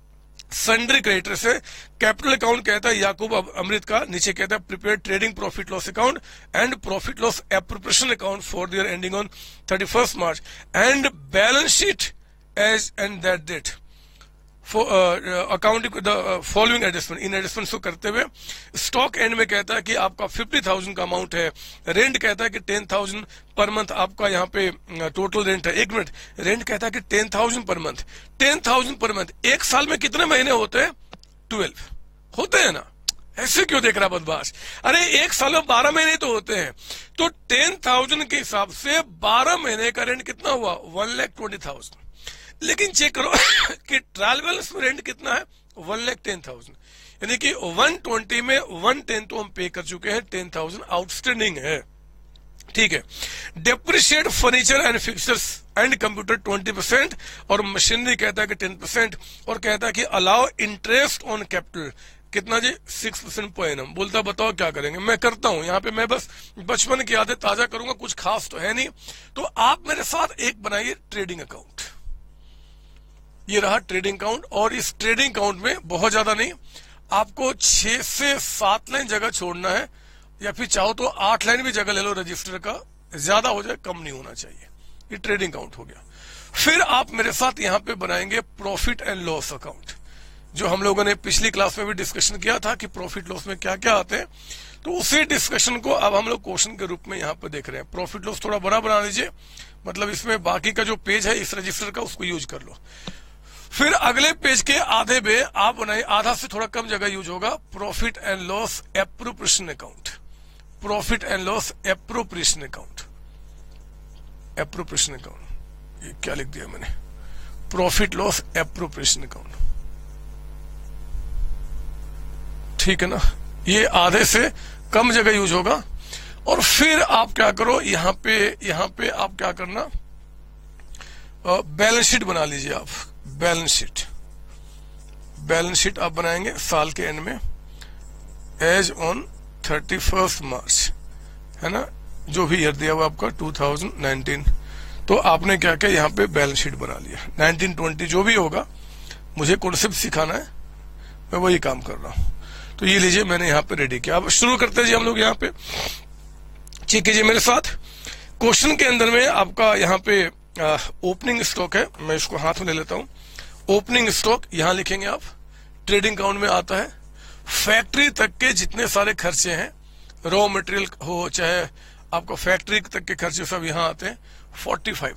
सन्ड्री क्रेडिटर से। कैपिटल अकाउंट कहता है याकूब अमृत का, नीचे कहता है prepare trading profit loss account and profit loss appropriation account for the year ending on thirty first March and balance sheet as and that date accounting the following adjustment. इन adjustment को करते हुए स्टॉक एंड में कहता है कि आपका fifty thousand का अमाउंट है, रेंट कहता है कि टेन थाउजेंड पर मंथ आपका यहाँ पे टोटल रेंट है। एक मिनट, रेंट कहता है कि ten thousand per month, ten thousand per month, एक साल में कितने महीने होते हैं? ट्वेल्व होते हैं ना। ऐसे क्यों देख रहा बदमाश? अरे एक साल में बारह महीने तो होते हैं, तो टेन थाउजेंड के हिसाब से बारह महीने का रेंट कितना हुआ? One lakh twenty thousand. लेकिन चेक करो कि ट्रायल बैलेंस में रेंट कितना है? वन लैख टेन थाउजेंड, यानी कि वन ट्वेंटी में वन टेन तो हम पे कर चुके हैं, टेन थाउजेंड आउटस्टैंडिंग है। ठीक है। Depreciate furniture and fixtures and computer twenty percent और मशीनरी कहता है कि टेन परसेंट और कहता है कि अलाउ इंटरेस्ट ऑन कैपिटल कितना जी? Six percent per annum. बोलता बताओ क्या करेंगे? मैं करता हूं यहाँ पे, मैं बस बचपन की यादें ताजा करूंगा, कुछ खास तो है नहीं। तो आप मेरे साथ एक बनाइए ट्रेडिंग अकाउंट। ये रहा ट्रेडिंग अकाउंट, और इस ट्रेडिंग अकाउंट में बहुत ज्यादा नहीं, आपको छह से सात लाइन जगह छोड़ना है, या फिर चाहो तो आठ लाइन भी जगह ले लो रजिस्टर का, ज्यादा हो जाए, कम नहीं होना चाहिए। ये ट्रेडिंग अकाउंट हो गया। फिर आप मेरे साथ यहाँ पे बनाएंगे प्रॉफिट एंड लॉस अकाउंट, जो हम लोगों ने पिछली क्लास में भी डिस्कशन किया था कि प्रॉफिट लॉस में क्या क्या आते हैं। तो उसी डिस्कशन को अब हम लोग क्वेश्चन के रूप में यहाँ पे देख रहे हैं। प्रॉफिट लॉस थोड़ा बड़ा बना लीजिए, मतलब इसमें बाकी का जो पेज है इस रजिस्टर का उसको यूज कर लो। फिर अगले पेज के आधे पे आप बनाइए, आधा से थोड़ा कम जगह यूज होगा, profit and loss appropriation account. Profit and loss appropriation account, appropriation account, ये क्या लिख दिया मैंने? Profit loss appropriation account. ठीक है ना, ये आधे से कम जगह यूज होगा। और फिर आप क्या करो, यहां पे यहां पे आप क्या करना, बैलेंस शीट बना लीजिए आप। बैलेंस शीट, बैलेंस शीट आप बनाएंगे साल के एंड में, as on thirty first March, है ना, जो भी ईयर दिया हुआ आपका टू थाउजेंड नाइनटीन। तो आपने क्या किया, यहाँ पे बैलेंस शीट बना लिया। नाइनटीन ट्वेंटी जो भी होगा, मुझे कॉन्सेप्ट सिखाना है, मैं वही काम कर रहा हूं। तो ये लीजिए, मैंने यहाँ पे रेडी किया। अब शुरू करते हैं जी हम लोग यहाँ पे। चेक कीजिए मेरे साथ, क्वेश्चन के अंदर में आपका यहाँ पे ओपनिंग स्टॉक है, मैं इसको हाथ में ले लेता हूं। ओपनिंग स्टॉक यहां लिखेंगे आप, ट्रेडिंग अकाउंट में आता है। फैक्ट्री तक के जितने सारे खर्चे हैं, रॉ मटेरियल हो चाहे आपका फैक्ट्री तक के खर्चे, सब यहां आते हैं, फोर्टी फाइव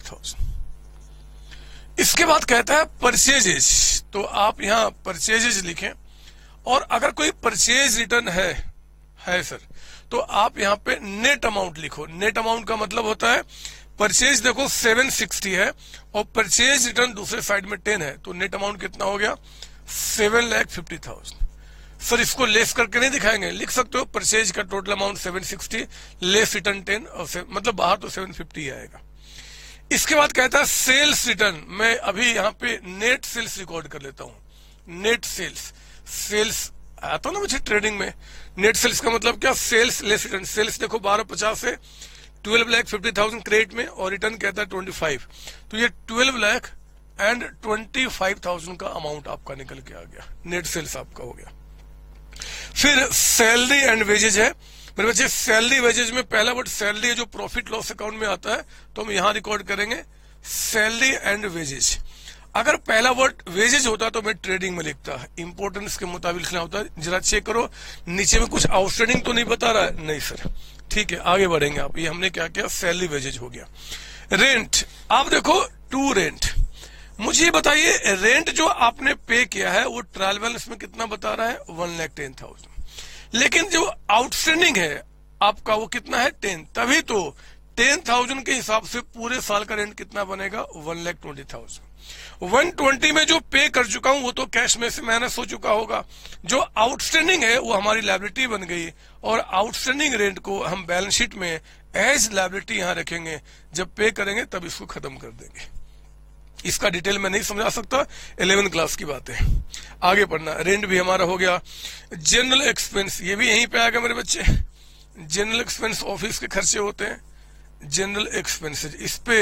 थाउजेंड। इसके बाद कहता है परचेजेज, तो आप यहां परचेजेज लिखें, और अगर कोई परचेज रिटर्न है है सर, तो आप यहां पे नेट अमाउंट लिखो। नेट अमाउंट का मतलब होता है, परचेज देखो सेवन सिक्सटी है और परचेज रिटर्न दूसरे साइड में टेन है, तो नेट अमाउंट कितना हो गया? Seven lakh fifty thousand. Sir इसको लेस करके नहीं दिखाएंगे, लिख सकते हो परचेज का total amount seven sixty, less return ten, और मतलब बाहर तो सेवन फिफ्टी आएगा। इसके बाद कहता है सेल्स रिटर्न, मैं अभी यहाँ पे नेट सेल्स रिकॉर्ड कर लेता हूं। नेट सेल्स, सेल्स आता ना मुझे ट्रेडिंग में, नेट सेल्स का मतलब क्या? Sales less return. सेल्स देखो बारह पचास है, twelve lakh fifty thousand credit में, और रिटर्न कहता है ट्वेंटी फाइव, तो ये twelve lakh and twenty five thousand का अमाउंट आपका निकल के आ गया, नेट सेल्स आपका हो गया। फिर सैलरी एंड वेजेज है मेरे बच्चे। सैलरी वेजेज में पहला वर्ड सैलरी है, जो प्रॉफिट लॉस अकाउंट में आता है, तो हम यहां रिकॉर्ड करेंगे सैलरी एंड वेजेज। अगर पहला वर्ड वेजेज होता तो मैं ट्रेडिंग में लिखता, इंपोर्टेंस के मुताबिक लिखना होता है। जरा चेक करो नीचे में कुछ आउटस्टैंडिंग तो नहीं बता रहा है? नहीं सर, ठीक है, आगे बढ़ेंगे आप। ये हमने क्या किया, सैलरी वेजेज हो गया। रेंट, आप देखो टू रेंट, मुझे बताइए रेंट जो आपने पे किया है वो ट्रायल बैलेंस में कितना बता रहा है? One lakh ten thousand. लेकिन जो आउटस्टैंडिंग है आपका वो कितना है? टेन। तभी तो टेन थाउजेंड के हिसाब से पूरे साल का रेंट कितना बनेगा? One lakh twenty thousand. One twenty में जो पे कर चुका हूं वो तो कैश में से माइनस हो चुका होगा, जो आउटस्टैंडिंग है वो हमारी लायबिलिटी बन गई, और आउटस्टैंडिंग रेंट को हम बैलेंस शीट में एज लायबिलिटी यहां रखेंगे। जब पे करेंगे तब इसको खत्म कर देंगे। इसका डिटेल में नहीं समझा सकता, इलेवन क्लास की बात है। आगे पढ़ना, रेंट भी हमारा हो गया। जनरल एक्सपेंस, ये भी यहीं पे आएगा मेरे बच्चे। जनरल एक्सपेंस ऑफिस के खर्चे होते हैं, जनरल एक्सपेंसेज, इस पे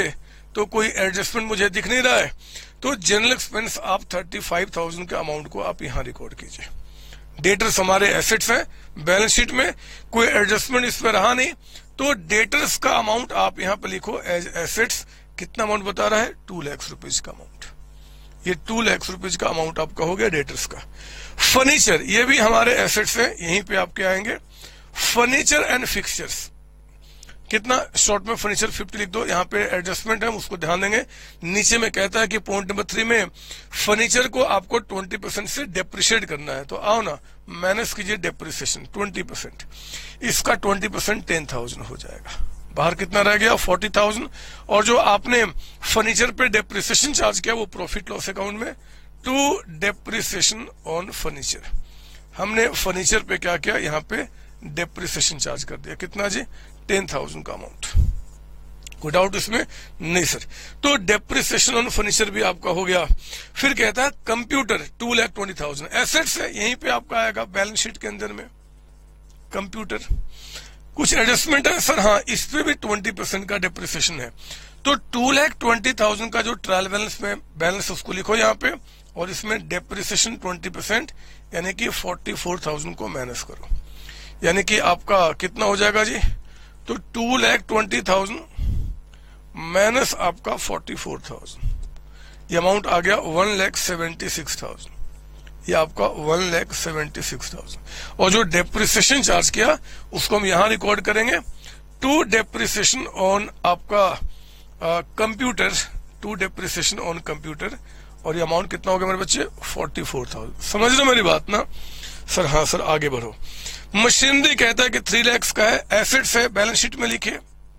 तो कोई एडजस्टमेंट मुझे दिख नहीं रहा है, तो जनरल एक्सपेंस आप थर्टी फाइव थाउजेंड के अमाउंट को आप यहां रिकॉर्ड कीजिए। डेटर्स हमारे एसेट्स हैं, बैलेंस शीट में कोई एडजस्टमेंट इस पर रहा नहीं, तो डेटर्स का अमाउंट आप यहां पर लिखो एज एसेट्स। कितना अमाउंट बता रहा है? टू लैक्स रुपीज का अमाउंट। ये टू लैक्स रुपीज का अमाउंट आपका हो गया डेटर्स का। फर्नीचर, ये भी हमारे एसेट्स हैं, यहीं पे आपके आएंगे। फर्नीचर एंड फिक्सचर्स कितना? शॉर्ट में फर्नीचर फिफ्टी लिख दो, यहाँ पे एडजस्टमेंट है उसको ध्यान देंगे। नीचे में कहता है कि पॉइंट नंबर थ्री में फर्नीचर को आपको ट्वेंटी परसेंट से डेप्रिशिएट करना है, तो आओ ना माइनस कीजिए डेप्रिसिएशन ट्वेंटी परसेंट। इसका ट्वेंटी परसेंट टेन थाउजेंड हो जाएगा। बाहर कितना रह गया? Forty thousand. और जो आपने फर्नीचर पे डेप्रिसिएशन चार्ज किया वो प्रॉफिट लॉस अकाउंट में टू डेप्रिसिएशन ऑन फर्नीचर। हमने फर्नीचर पे क्या किया? यहाँ पे डेप्रिसिएशन चार्ज कर दिया। कितना जी? टेन थाउजेंड का अमाउंट। कोई डाउट इसमें? नहीं सर। तो डेप्रिसिएशन ऑन फर्नीचर भी आपका हो गया। फिर कहता है computer two lakh twenty thousand assets है, यहीं पे आपका आएगा बैलेंस शीट के अंदर में कंप्यूटर। कुछ एडजस्टमेंट है सर? हाँ, इस पे भी ट्वेंटी परसेंट का डेप्रिसिएशन है। तो टू लैख ट्वेंटी थाउजेंड का जो ट्रायल बैलेंस में बैलेंस उसको लिखो यहाँ पे, और इसमें डेप्रिसिएशन ट्वेंटी परसेंट यानी कि फोर्टी फोर थाउजेंड को माइनस करो, यानी कि आपका कितना हो जाएगा जी? तो two lakh twenty thousand minus आपका फोर्टी फोर थाउजेंड, ये अमाउंट आ गया one lakh seventy six thousand. ये आपका one lakh seventy six thousand. और जो डेप्रिसिएशन चार्ज किया उसको हम यहां रिकॉर्ड करेंगे टू डेप्रिसिएशन ऑन आपका computer, to depreciation on computer. और ये अमाउंट कितना हो गया मेरे बच्चे? Forty four thousand. समझ लो मेरी बात ना सर? हाँ सर, आगे बढ़ो। मशीनरी कहता है कि थ्री लैक्स का है, एसेट्स है, बैलेंस शीट में लिखे।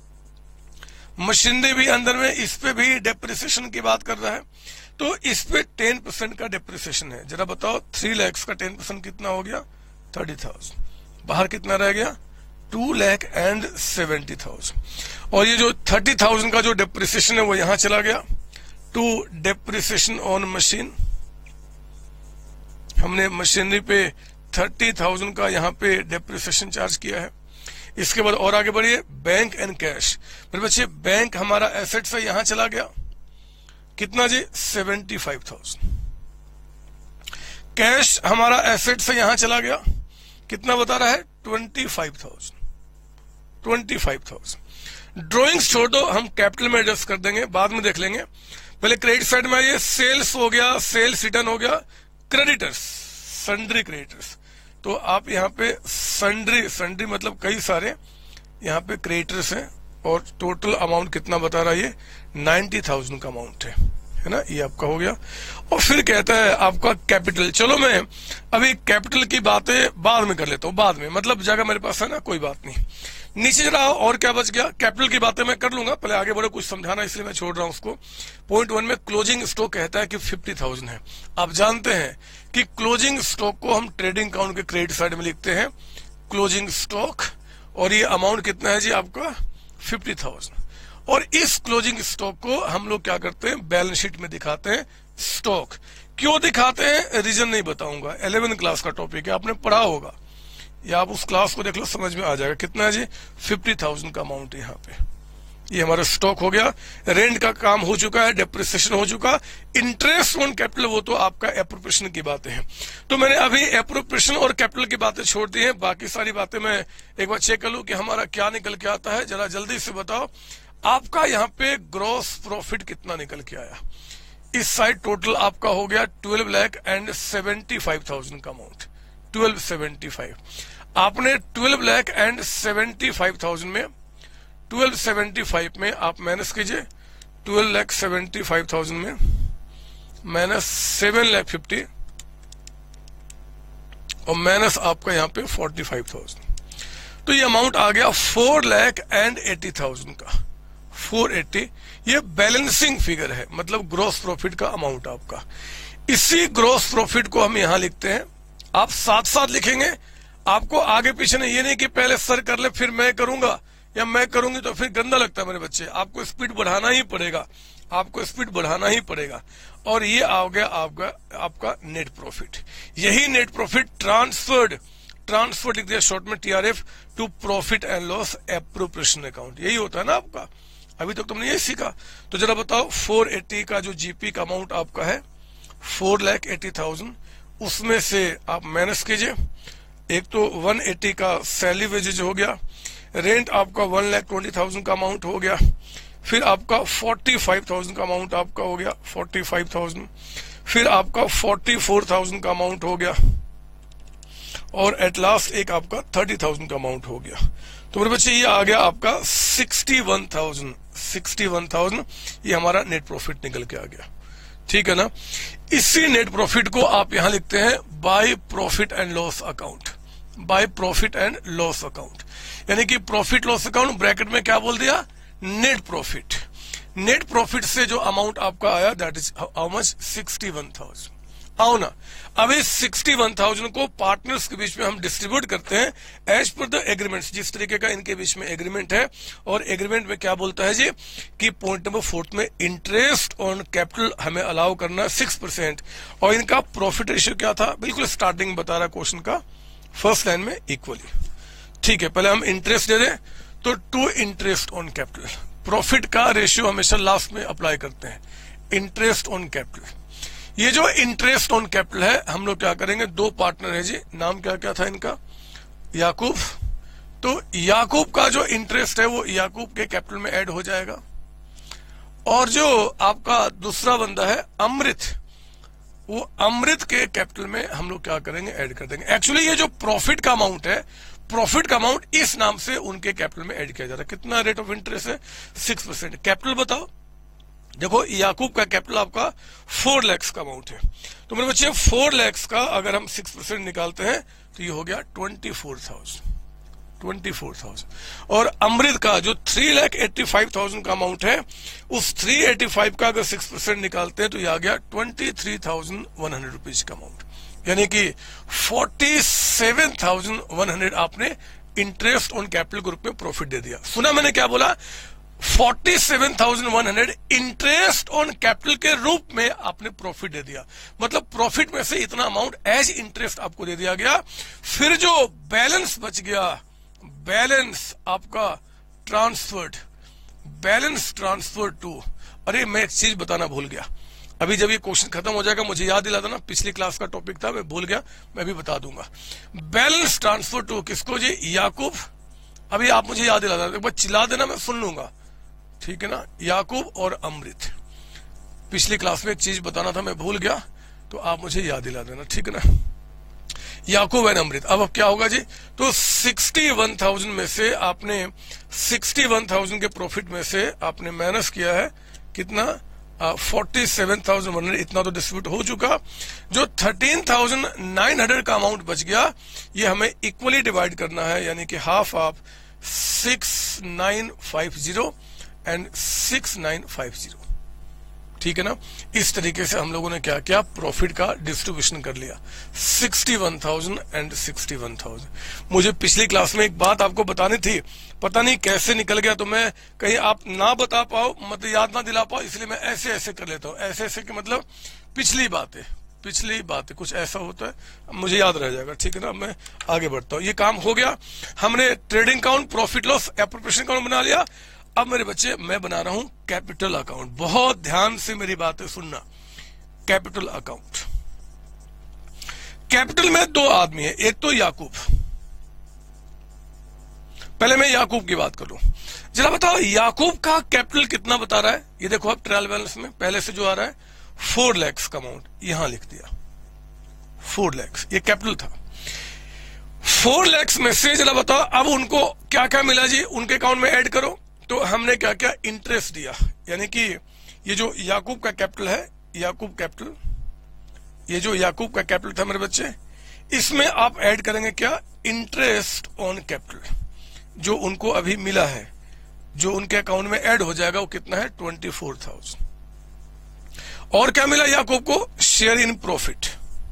मशीनरी भी अंदर में, इस पे भी डेप्रिसिएशन की बात कर रहा है, तो इस पे टेन परसेंट का डेप्रिसिएशन है। जरा बताओ थ्री लैक्स का टेन परसेंट कितना हो गया? Thirty thousand. बाहर कितना रह गया? Two lakh and seventy thousand. और ये जो थर्टी थाउजेंड का जो डेप्रिसिएशन है वो यहां चला गया टू डेप्रिसिएशन ऑन मशीन। हमने मशीनरी पे थर्टी थाउजेंड का यहाँ पे डेप्रिसिएशन चार्ज किया है। इसके बाद और आगे बढ़िए, बैंक एंड कैश। मेरे बच्चे बैंक हमारा एसेट से यहां चला गया, कितना जी? Seventy five thousand. कैश हमारा एसेट से यहां चला गया, कितना बता रहा है? Twenty five thousand. Twenty five thousand. Drawings छोड़ दो, हम कैपिटल में एडजस्ट कर देंगे, बाद में देख लेंगे। पहले क्रेडिट साइड में आइए, सेल्स हो गया, सेल्स रिटर्न हो गया। क्रेडिटर्स, सन्ड्री क्रेडिटर्स, तो आप यहाँ पे सन्ड्री, सन्ड्री मतलब कई सारे यहाँ पे क्रेडिटर्स हैं, और टोटल अमाउंट कितना बता रहा है? ये नाइन्टी थाउजेंड का अमाउंट है, है ना? ये आपका हो गया। और फिर कहता है आपका कैपिटल। चलो मैं अभी कैपिटल की बातें बाद में कर लेता हूँ, बाद में, मतलब जगह मेरे पास है ना, कोई बात नहीं। नीचे जरा और क्या बच गया? कैपिटल की बातें मैं कर लूंगा, पहले आगे बढ़ो, कुछ समझाना इसलिए मैं छोड़ रहा हूं उसको। पॉइंट वन में क्लोजिंग स्टॉक कहता है कि फिफ्टी थाउजेंड है। आप जानते हैं कि क्लोजिंग स्टॉक को हम ट्रेडिंग अकाउंट के क्रेडिट साइड में लिखते हैं क्लोजिंग स्टॉक, और ये अमाउंट कितना है जी आपका? Fifty thousand. और इस क्लोजिंग स्टॉक को हम लोग क्या करते हैं? बैलेंस शीट में दिखाते हैं स्टॉक। क्यों दिखाते हैं? रीजन नहीं बताऊंगा, इलेवेंथ क्लास का टॉपिक है, आपने पढ़ा होगा, या आप उस क्लास को देख लो, समझ में आ जाएगा। कितना है जी? फिफ्टी थाउजेंड का अमाउंट यहाँ पे। ये हमारा स्टॉक हो गया। रेंट का काम हो चुका है, डेप्रिसिएशन हो चुका, इंटरेस्ट ऑन कैपिटल वो तो आपका एप्रोप्रिएशन की बातें हैं। तो मैंने अभी एप्रोप्रिएशन और कैपिटल की बातें छोड़ दी हैं, बाकी सारी बातें मैं एक बार चेक कर लूं कि हमारा क्या निकल के आता है। जरा जल्दी से बताओ, आपका यहाँ पे ग्रॉस प्रॉफिट कितना निकल के आया? इस साइड टोटल आपका हो गया twelve lakh and seventy five thousand का अमाउंट, ट्वेल्व सेवेंटी फाइव। आपने twelve lakh and seventy five thousand में, ट्वेल्व सेवेंटी फाइव में आप माइनस कीजिए, twelve lakh seventy five thousand में माइनस सेवन लैख फिफ्टी, और माइनस आपका यहाँ पे फोर्टी फाइव थाउजेंड, तो ये अमाउंट आ गया four lakh and eighty thousand का, फोर एटी। ये बैलेंसिंग फिगर है, मतलब ग्रॉस प्रॉफिट का अमाउंट आपका। इसी ग्रॉस प्रॉफिट को हम यहां लिखते हैं, आप साथ साथ लिखेंगे, आपको आगे पीछे नहीं, ये नहीं कि पहले सर कर ले फिर मैं करूंगा या मैं करूंगी तो फिर गंदा लगता है मेरे बच्चे। आपको स्पीड बढ़ाना ही पड़ेगा, आपको स्पीड बढ़ाना ही पड़ेगा। और ये आ गया आपका आपका नेट प्रॉफिट। यही नेट प्रॉफिट ट्रांसफर्ड, ट्रांसफर लिख दिया शॉर्ट में TRF, to profit and loss appropriation account, यही होता है ना आपका। अभी तक तुमने ये सीखा। तो जरा बताओ फोर एट्टी का जो जीपी का अमाउंट आपका है फोर लाख एटी थाउजेंड, उसमें से आप माइनस कीजिए। एक तो वन एट्टी का सैलरी वेजेज हो गया, रेंट आपका वन लाख ट्वेंटी थाउजेंड का अमाउंट हो गया, फिर आपका फोर्टी फाइव थाउजेंड का अमाउंट आपका हो गया फोर्टी फाइव थाउजेंड, फिर आपका फोर्टी फोर थाउजेंड का अमाउंट हो गया, और एट लास्ट एक आपका थर्टी थाउजेंड का अमाउंट हो गया। तो मेरे बच्चे ये आ गया आपका sixty one thousand, sixty one thousand ये हमारा नेट प्रॉफिट निकल के आ गया। ठीक है ना। इसी नेट प्रॉफिट को आप यहां लिखते हैं by profit and loss account, by profit and loss account, यानी कि प्रॉफिट लॉस अकाउंट ब्रैकेट में क्या बोल दिया, नेट प्रॉफिट। नेट प्रॉफिट से जो अमाउंट आपका आया that is how much, sixty one thousand. आओ ना, अब इस सिक्सटी वन थाउजेंड को पार्टनर्स के बीच में हम डिस्ट्रीब्यूट करते हैं एज पर द एग्रीमेंट्स, जिस तरीके का इनके बीच में एग्रीमेंट है। और एग्रीमेंट में क्या बोलता है जी कि पॉइंट नंबर फोर्थ में इंटरेस्ट ऑन कैपिटल हमें अलाउ करना सिक्स परसेंट, और इनका प्रॉफिट रेशियो क्या था, बिल्कुल स्टार्टिंग बता रहा है क्वेश्चन का फर्स्ट लाइन में, इक्वली। ठीक है, पहले हम इंटरेस्ट दे दें तो to interest on capital, profit का रेशियो हमेशा लास्ट में अप्लाई करते हैं, इंटरेस्ट ऑन कैपिटल। ये जो इंटरेस्ट ऑन कैपिटल है हम लोग क्या करेंगे, दो पार्टनर है जी, नाम क्या क्या था इनका, याकूब। तो याकूब का जो इंटरेस्ट है वो याकूब के कैपिटल में ऐड हो जाएगा, और जो आपका दूसरा बंदा है अमृत, वो अमृत के कैपिटल में हम लोग क्या करेंगे, ऐड कर देंगे। एक्चुअली ये जो प्रॉफिट का अमाउंट है, प्रॉफिट का अमाउंट इस नाम से उनके कैपिटल में ऐड किया जा रहा है। कितना रेट ऑफ इंटरेस्ट है, सिक्स परसेंट। कैपिटल बताओ, देखो याकूब का कैपिटल आपका फोर लैक्स का अमाउंट है, तो मेरे बच्चे फोर लैक्स का अगर हम सिक्स परसेंट निकालते हैं तो ये हो गया twenty four thousand, twenty four thousand. और अमृत का जो three lakh eighty five thousand का अमाउंट है, उस थ्री एटी फाइव का अगर सिक्स परसेंट निकालते हैं तो ये आ गया twenty three thousand one hundred rupees का अमाउंट, यानी कि forty seven thousand one hundred आपने इंटरेस्ट ऑन कैपिटल ग्रुप में प्रॉफिट दे दिया। सुना मैंने क्या बोला, forty seven thousand one hundred interest on capital के रूप में आपने प्रॉफिट दे दिया, मतलब प्रॉफिट में से इतना अमाउंट एज इंटरेस्ट आपको दे दिया गया। फिर जो बैलेंस बच गया, बैलेंस आपका ट्रांसफर्ड, बैलेंस ट्रांसफर टू, अरे मैं एक चीज बताना भूल गया, अभी जब ये क्वेश्चन खत्म हो जाएगा मुझे याद दिला देना, पिछली क्लास का टॉपिक था मैं भूल गया, मैं भी बता दूंगा। बैलेंस ट्रांसफर टू किसको जी, याकूब। अभी आप मुझे याद दिला देना, एक बार चिल्ला देना मैं सुन लूंगा, ठीक है ना। याकूब और अमृत, पिछली क्लास में एक चीज बताना था मैं भूल गया, तो आप मुझे याद दिला देना, ठीक है ना। याकूब एंड अमृत। अब अब क्या होगा जी, तो सिक्सटी वन थाउजेंड में से आपने सिक्सटी वन थाउजेंड के प्रॉफिट में से आपने माइनस किया है कितना, forty seven thousand one hundred, इतना तो डिस्ट्रीब्यूट हो चुका। जो थर्टीन थाउजेंड नाइन हंड्रेड का अमाउंट बच गया ये हमें इक्वली डिवाइड करना है, यानी कि half of six nine five zero and six nine five zero, ठीक है ना। इस तरीके से हम लोगों ने क्या किया, प्रॉफिट का डिस्ट्रीब्यूशन कर लिया, sixty one thousand and sixty one thousand. मुझे पिछली क्लास में एक बात आपको बतानी थी, पता नहीं कैसे निकल गया, तो मैं कहीं आप ना बता पाओ, मतलब याद ना दिला पाओ, इसलिए मैं ऐसे ऐसे कर लेता हूँ। ऐसे ऐसे कि मतलब पिछली बातें, पिछली बातें कुछ ऐसा होता है, मुझे याद रह जाएगा, ठीक है ना। मैं आगे बढ़ता हूँ, ये काम हो गया, हमने trading account, profit loss appropriation account बना लिया। अब मेरे बच्चे मैं बना रहा हूं कैपिटल अकाउंट, बहुत ध्यान से मेरी बातें सुनना। कैपिटल अकाउंट, कैपिटल में दो आदमी है, एक तो याकूब, पहले मैं याकूब की बात करूं, जरा बताओ याकूब का कैपिटल कितना बता रहा है। ये देखो अब ट्रायल बैलेंस में पहले से जो आ रहा है फोर लैक्स का अमाउंट यहां लिख दिया, फोर लैक्स ये कैपिटल था। फोर लैक्स में से जरा बताओ अब उनको क्या क्या मिला जी, उनके अकाउंट में ऐड करो। तो हमने क्या क्या इंटरेस्ट दिया, यानी कि ये जो याकूब का कैपिटल है, याकूब कैपिटल, ये जो याकूब का कैपिटल था मेरे बच्चे, इसमें आप ऐड करेंगे क्या, इंटरेस्ट ऑन कैपिटल, जो उनको अभी मिला है, जो उनके अकाउंट में ऐड हो जाएगा वो कितना है, ट्वेंटी फोर थाउजेंड। और क्या मिला याकूब को, share in profit,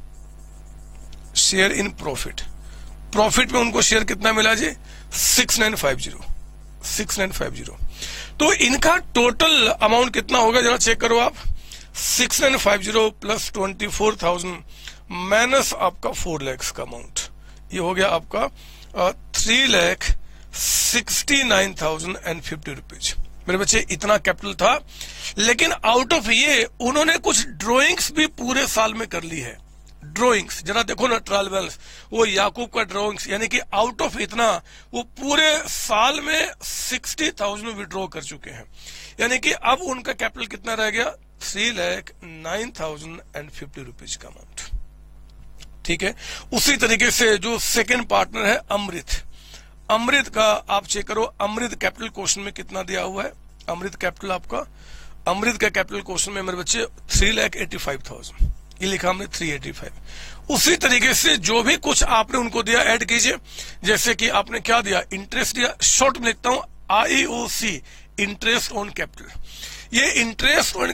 share in profit, profit में उनको शेयर कितना मिला जी, six nine five zero, six nine five zero. तो इनका टोटल अमाउंट कितना होगा जरा चेक करो आप, six nine five zero plus twenty four thousand minus आपका फोर लैक्स का अमाउंट, ये हो गया आपका three lakh sixty nine thousand and fifty rupees. मेरे बच्चे इतना कैपिटल था। लेकिन आउट ऑफ ये उन्होंने कुछ ड्रॉइंग्स भी पूरे साल में कर ली है। ड्रॉइंग्स जरा देखो ना, ट्रायल बैलेंस, वो याकूब का ड्रॉइंग्स, यानी कि आउट ऑफ इतना वो पूरे साल में सिक्सटी थाउजेंड विड्रॉ कर चुके हैं। यानी कि अब उनका कैपिटल कितना रह गया, three lakh nine thousand and fifty rupees का अमाउंट। ठीक है, उसी तरीके से जो सेकेंड पार्टनर है अमृत, अमृत का आप चेक करो, अमृत कैपिटल क्वेश्चन में कितना दिया हुआ है, अमृत कैपिटल आपका, अमृत का कैपिटल क्वेश्चन में मेरे बच्चे three lakh eighty five thousand, ये लिखा हमने थ्री एटी फाइव। उसी तरीके से जो भी कुछ आपने उनको दिया ऐड कीजिए। जैसे कि आपने क्या दिया, इंटरेस्ट दिया, शॉर्ट में लिखता हूं I O C, interest on capital. ये इंटरेस्ट ऑन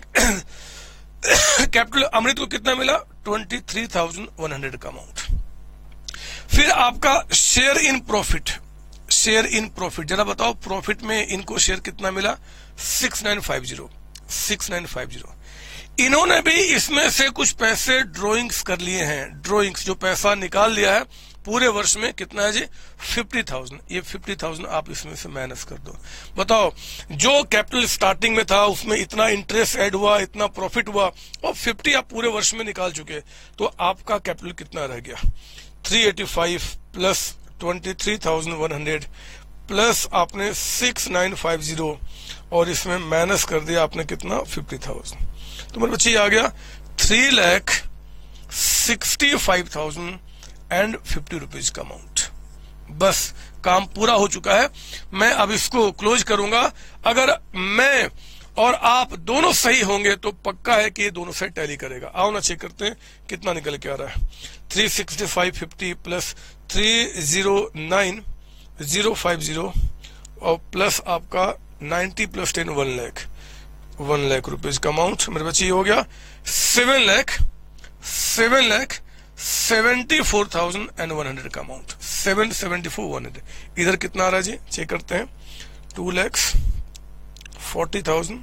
कैपिटल अमृत को कितना मिला, twenty three thousand one hundred का अमाउंट। फिर आपका share in profit, share in profit जरा बताओ, प्रॉफिट में इनको शेयर कितना मिला, six nine five zero, six nine five zero. इन्होंने भी इसमें से कुछ पैसे ड्रॉइंग्स कर लिए हैं, ड्रॉइंग्स जो पैसा निकाल लिया है पूरे वर्ष में कितना है जी, फिफ्टी थाउजेंड। ये फिफ्टी थाउजेंड आप इसमें से माइनस कर दो। बताओ, जो कैपिटल स्टार्टिंग में था उसमें इतना इंटरेस्ट ऐड हुआ, इतना प्रॉफिट हुआ, और फिफ्टी आप पूरे वर्ष में निकाल चुके, तो आपका कैपिटल कितना रह गया, three eighty five plus twenty three thousand one hundred plus आपने सिक्स नाइन फाइव जीरो, और इसमें माइनस कर दिया आपने कितना, फिफ्टी थाउजेंड। तो मेरे बच्चे आ गया three lakh sixty five thousand and fifty rupees का अमाउंट। बस काम पूरा हो चुका है। मैं अब इसको क्लोज करूंगा। अगर मैं और आप दोनों सही होंगे तो पक्का है कि ये दोनों साइड टैली करेगा। आओ ना चेक करते हैं कितना निकल के आ रहा है। Three sixty five fifty plus three zero nine zero five zero और प्लस आपका ninety plus ten one lakh one lakh rupees का अमाउंट। मेरे बच्चे ये हो गया seven lakh seven lakh seventy four thousand and one hundred का amount, seven seventy four one hundred. इधर कितना आ रहा है जी, चेक करते हैं, two lakhs forty thousand,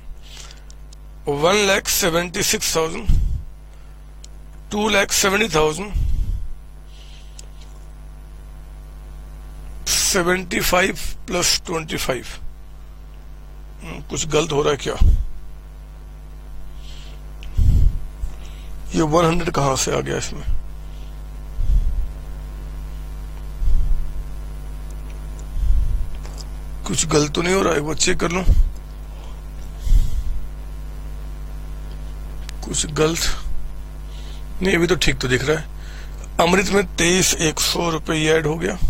one lakh seventy six thousand, two lakh seventy thousand, seventy five plus twenty five. कुछ गलत हो रहा है क्या, ये वन हंड्रेड कहां से आ गया इसमें, कुछ गलत तो नहीं हो रहा है, एक बार चेक कर लूं, कुछ गलत नहीं, अभी तो ठीक तो दिख रहा है। अमृत में तेईस एक सौ रुपये ऐड हो गया,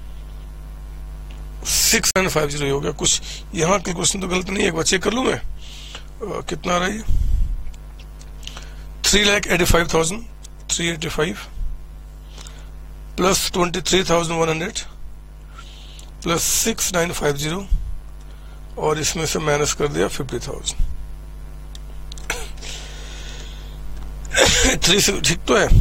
सिक्स नाइन फाइव जीरो हो गया। कुछ यहाँ के क्वेश्चन तो गलत नहीं है, एक बार चेक कर लूं मैं, आ, कितना आ रहा है, three lakh eighty five thousand three eighty five plus twenty three thousand one hundred plus six nine five zero और इसमें से माइनस कर दिया फिफ्टी थाउजेंड। थ्री से ठीक तो है,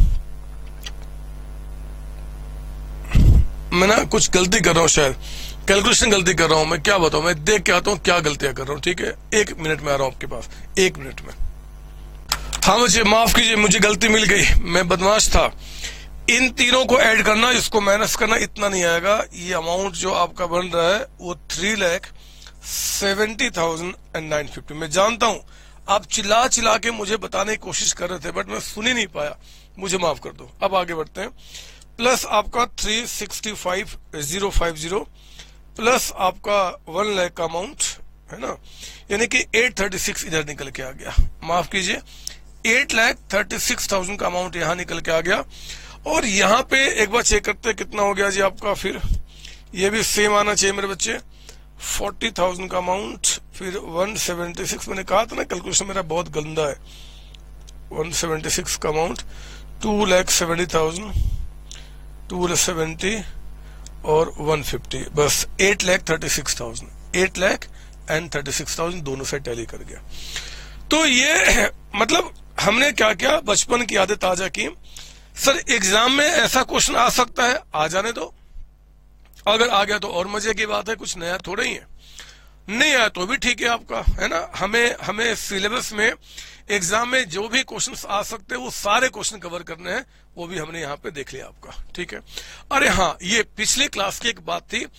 मैं ना कुछ गलती कर रहा हूं, शायद कैलकुलेशन गलती कर रहा हूं। मैं क्या बताऊं, मैं देख के आता हूं क्या गलतियां कर रहा हूं। ठीक है, एक मिनट में आ रहा हूं आपके पास, एक मिनट में। हाँ मुझे माफ कीजिए, मुझे गलती मिल गई, मैं बदमाश था। इन तीनों को ऐड करना, इसको माइनस करना, इतना नहीं आएगा। ये अमाउंट जो आपका बन रहा है वो three lakh seventy thousand and nine fifty. मैं जानता हूं आप चिल्ला चिल्ला के मुझे बताने की कोशिश कर रहे थे, बट मैं सुन ही नहीं पाया, मुझे माफ कर दो। अब आगे बढ़ते हैं। प्लस आपका three sixty five zero five zero plus आपका वन लाख का अमाउंट है ना, यानी कि एट थर्टी सिक्स इधर निकल के आ गया। माफ कीजिए, eight lakh thirty six thousand का अमाउंट यहां निकल के आ गया। और यहां पे एक बार चेक करते हैं कितना हो गया जी आपका, फिर ये भी सेम आना चाहिए मेरे बच्चे, फोर्टी थाउजेंड का अमाउंट, फिर वन सेवेंटी सिक्स। मैंने कहा था ना कैलकुलेशन मेरा बहुत गंदा है। वन सेवेंटी सिक्स का amount, two lakh seventy thousand, two lakh seventy और वन फिफ्टी, बस eight lakh thirty six thousand eight lakh and thirty six thousand दोनों से टैली कर गया। तो ये मतलब हमने क्या क्या बचपन की यादें ताजा की। सर एग्जाम में ऐसा क्वेश्चन आ सकता है, आ जाने दो, अगर आ गया तो और मजे की बात है, कुछ नया थोड़ा ही है। नहीं आया तो भी ठीक है आपका, है ना। हमें हमें सिलेबस में एग्जाम में जो भी क्वेश्चंस आ सकते हैं वो सारे क्वेश्चन कवर करने हैं, वो भी हमने यहाँ पे देख लिया आपका, ठीक है। अरे हाँ, ये पिछली क्लास की एक बात थी,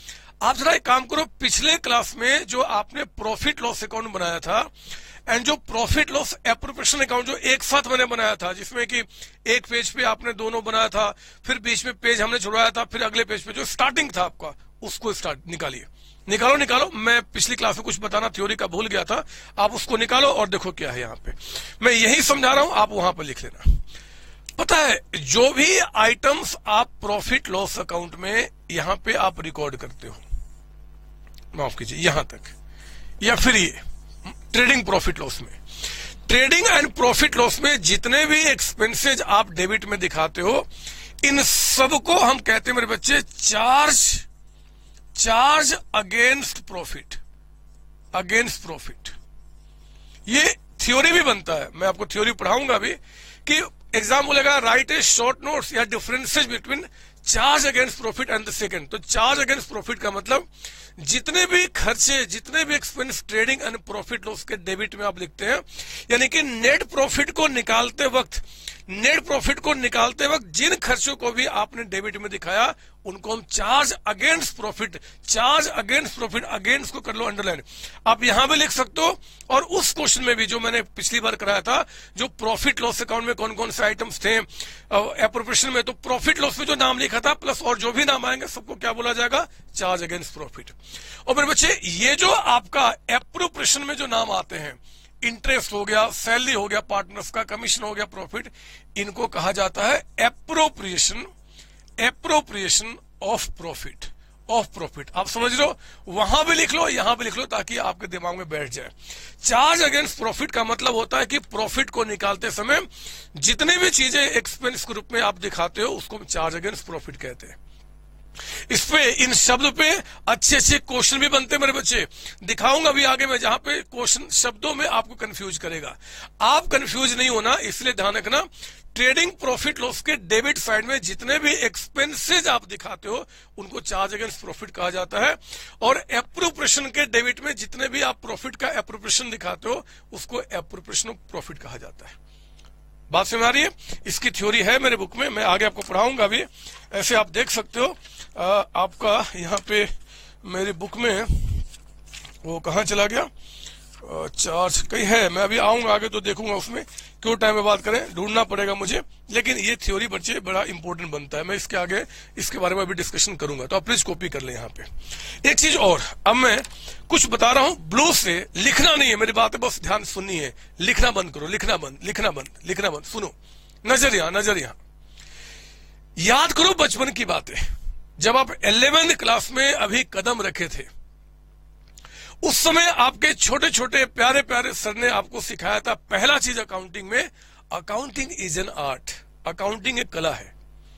आप जरा एक काम करो, पिछले क्लास में जो आपने प्रॉफिट लॉस अकाउंट बनाया था एंड जो प्रॉफिट लॉस एप्रोप्रिएशन अकाउंट जो एक साथ मैंने बनाया था, जिसमें कि एक पेज पे आपने दोनों बनाया था, फिर बीच में पेज हमने छुड़वाया था, फिर अगले पेज पे जो स्टार्टिंग था आपका उसको स्टार्ट निकालिए, निकालो निकालो। मैं पिछली क्लास में कुछ बताना थ्योरी का भूल गया था, आप उसको निकालो और देखो क्या है यहाँ पे। मैं यही समझा रहा हूं, आप वहां पर लिख लेना। पता है, जो भी आइटम्स आप प्रॉफिट लॉस अकाउंट में यहां पे आप रिकॉर्ड करते हो, माफ कीजिए यहां तक, या फिर ये ट्रेडिंग प्रॉफिट लॉस में, ट्रेडिंग एंड प्रॉफिट लॉस में जितने भी एक्सपेंसेज आप डेबिट में दिखाते हो, इन सबको हम कहते हैं मेरे बच्चे charge charge against profit, against profit. ये थ्योरी भी बनता है, मैं आपको थ्योरी पढ़ाऊंगा भी कि एग्जाम बोलेगा राइट ए शॉर्ट नोट्स या differences between charge against profit and the second. तो चार्ज अगेंस्ट प्रॉफिट का मतलब जितने भी खर्चे, जितने भी expense trading and profit loss के डेबिट में आप लिखते हैं, यानी कि नेट प्रॉफिट को निकालते वक्त, नेट प्रॉफिट को निकालते वक्त जिन खर्चों को भी आपने डेबिट में दिखाया उनको हम charge against profit, charge against profit, against को कर लो अंडरलाइन। आप यहां भी लिख सकते हो, और उस क्वेश्चन में भी जो मैंने पिछली बार कराया था, जो प्रॉफिट लॉस अकाउंट में कौन कौन से आइटम्स थे एप्रोप्रिएशन में, तो प्रॉफिट लॉस में जो नाम लिखा था प्लस और जो भी नाम आएंगे सबको क्या बोला जाएगा, चार्ज अगेंस्ट प्रॉफिट। और मेरे बच्चे, ये जो आपका एप्रोप्रिएशन में जो नाम आते हैं, इंटरेस्ट हो गया, सैलरी हो गया पार्टनर्स का, कमीशन हो गया, प्रॉफिट, इनको कहा जाता है appropriation, appropriation of profit, of profit. आप समझ रहे हो, वहां भी लिख लो, यहां भी लिख लो, ताकि आपके दिमाग में बैठ जाए। चार्ज अगेंस्ट प्रॉफिट का मतलब होता है कि प्रॉफिट को निकालते समय जितने भी चीजें एक्सपेंस के रूप में आप दिखाते हो उसको चार्ज अगेंस्ट प्रॉफिट कहते हैं। इस पे, इन शब्द पे अच्छे अच्छे क्वेश्चन भी बनते हैं मेरे बच्चे, दिखाऊंगा भी आगे मैं, जहां पे क्वेश्चन शब्दों में आपको कंफ्यूज करेगा। आप कंफ्यूज नहीं होना, इसलिए ध्यान रखना, ट्रेडिंग प्रॉफिट लॉस के डेबिट साइड में जितने भी एक्सपेंसेज आप दिखाते हो उनको चार्ज अगेंस्ट प्रॉफिट कहा जाता है, और एप्रोप्रिएशन के डेबिट में जितने भी आप प्रॉफिट का एप्रोप्रिएशन दिखाते हो उसको एप्रोप्रिएशन ऑफ प्रॉफिट कहा जाता है। बात समझ आ रही है? इसकी थ्योरी है मेरे बुक में, मैं आगे आपको पढ़ाऊंगा भी। ऐसे आप देख सकते हो, आ, आपका यहाँ पे मेरी बुक में वो कहाँ चला गया, चार्ज कहीं है, मैं अभी आऊंगा आगे तो देखूंगा उसमें, क्यों टाइम में बात करें, ढूंढना पड़ेगा मुझे। लेकिन ये थ्योरी बच्चे बड़ा इंपॉर्टेंट बनता है, मैं इसके आगे इसके बारे में अभी डिस्कशन करूंगा, तो आप प्लीज कॉपी कर लें यहाँ पे। एक चीज और, अब मैं कुछ बता रहा हूं, ब्लू से लिखना नहीं है, मेरी बातें बस ध्यान सुननी है, लिखना बंद करो, लिखना बंद, लिखना बंद, लिखना बंद, सुनो, नजर यहां, नजर यहां, याद करो बचपन की बातें। जब आप इलेवेंथ क्लास में अभी कदम रखे थे, उस समय आपके छोटे छोटे प्यारे प्यारे सर ने आपको सिखाया था, पहला चीज अकाउंटिंग में, accounting is an art, accounting एक कला है।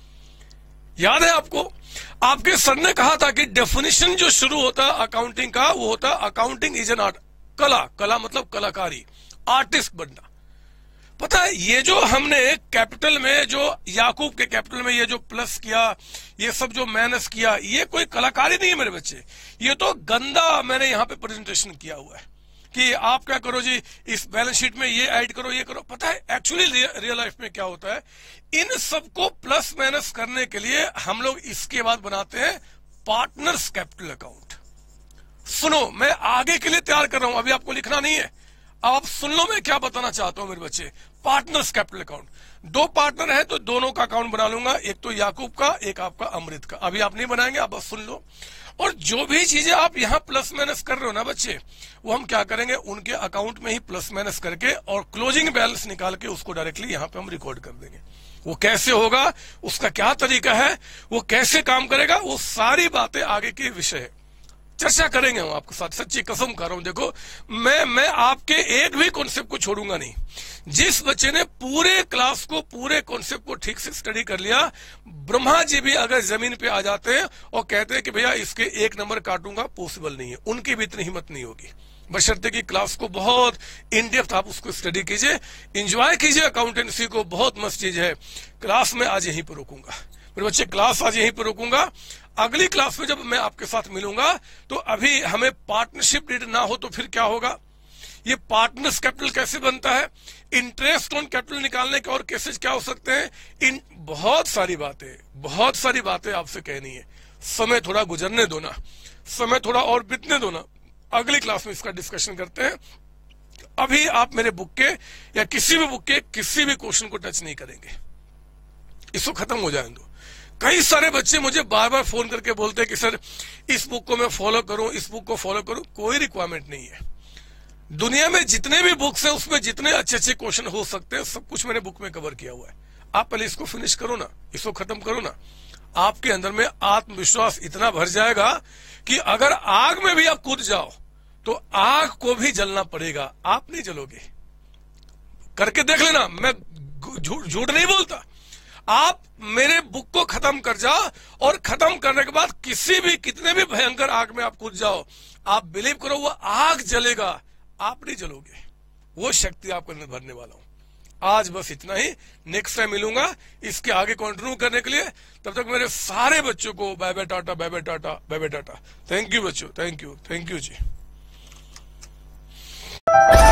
याद है आपको, आपके सर ने कहा था कि डेफिनेशन जो शुरू होता अकाउंटिंग का वो होता अकाउंटिंग इज एन आर्ट, कला, कला मतलब कलाकारी, आर्टिस्ट बनना। पता है, ये जो हमने कैपिटल में, जो याकूब के कैपिटल में ये जो प्लस किया, ये सब जो माइनस किया, ये कोई कलाकारी नहीं है मेरे बच्चे, ये तो गंदा मैंने यहाँ पे प्रेजेंटेशन किया हुआ है कि आप क्या करो जी, इस बैलेंस शीट में ये ऐड करो, ये करो। पता है एक्चुअली रियल लाइफ में क्या होता है, इन सबको प्लस माइनस करने के लिए हम लोग इसके बाद बनाते हैं पार्टनर्स कैपिटल अकाउंट। सुनो, मैं आगे के लिए तैयार कर रहा हूं, अभी आपको लिखना नहीं है, अब आप सुन लो मैं क्या बताना चाहता हूं मेरे बच्चे। पार्टनर्स कैपिटल अकाउंट, दो पार्टनर है तो दोनों का अकाउंट बना लूंगा, एक तो याकूब का, एक आपका अमृत का। अभी आप नहीं बनाएंगे, आप बस सुन लो। और जो भी चीजें आप यहाँ प्लस माइनस कर रहे हो ना बच्चे, वो हम क्या करेंगे, उनके अकाउंट में ही प्लस माइनस करके और क्लोजिंग बैलेंस निकाल के उसको डायरेक्टली यहाँ पे हम रिकॉर्ड कर देंगे। वो कैसे होगा, उसका क्या तरीका है, वो कैसे काम करेगा, वो सारी बातें आगे के विषय है, चर्चा करेंगे हम आपके साथ। सच्ची कसम कर रहा हूं, देखो मैं मैं आपके एक भी कॉन्सेप्ट को छोड़ूंगा नहीं। जिस बच्चे ने पूरे क्लास को, पूरे कॉन्सेप्ट को ठीक से स्टडी कर लिया, ब्रह्मा जी भी अगर जमीन पे आ जाते हैं और कहते हैं कि भैया इसके एक नंबर काटूंगा, पॉसिबल नहीं है, उनकी भी इतनी हिम्मत नहीं होगी। बशर्ते कि क्लास को बहुत इन डेप्थ आप उसको स्टडी कीजिए, एंजॉय कीजिए अकाउंटेंसी को, बहुत मस्त चीज है। क्लास में आज यहीं पर रोकूंगा मेरे बच्चे, क्लास आज यहीं पर रोकूंगा। अगली क्लास में जब मैं आपके साथ मिलूंगा तो अभी हमें पार्टनरशिप डीड ना हो तो फिर क्या होगा, ये पार्टनर्स कैपिटल कैसे बनता है, इंटरेस्ट ऑन कैपिटल निकालने के और केसेस क्या हो सकते हैं, इन बहुत सारी बातें, बहुत सारी बातें आपसे कहनी है। समय थोड़ा गुजरने दो ना, समय थोड़ा और बीतने दो ना, अगली क्लास में इसका डिस्कशन करते हैं। अभी आप मेरे बुक के या किसी भी बुक के किसी भी क्वेश्चन को टच नहीं करेंगे, इसको खत्म हो जाए दो। कई सारे बच्चे मुझे बार बार फोन करके बोलते हैं कि सर इस बुक को मैं फॉलो करूं, इस बुक को फॉलो करूं। कोई रिक्वायरमेंट नहीं है। दुनिया में जितने भी बुक्स हैं उसमें जितने अच्छे अच्छे क्वेश्चन हो सकते हैं सब कुछ मैंने बुक में कवर किया हुआ है। आप पहले इसको फिनिश करो ना, इसको खत्म करो ना, आपके अंदर में आत्मविश्वास इतना भर जाएगा कि अगर आग में भी आप कूद जाओ तो आग को भी जलना पड़ेगा, आप नहीं जलोगे। करके देख लेना, मैं झूठ झूठ नहीं बोलता। आप मेरे बुक को खत्म कर जाओ और खत्म करने के बाद किसी भी कितने भी भयंकर आग में आप कूद जाओ, आप बिलीव करो वो आग जलेगा, आप नहीं जलोगे। वो शक्ति आपको अंदर भरने वाला हूं। आज बस इतना ही, नेक्स्ट टाइम मिलूंगा इसके आगे कंटिन्यू करने के लिए। तब तक मेरे सारे बच्चों को bye bye tata, bye bye tata, bye bye tata. Thank you बच्चों, thank you, thank you ji.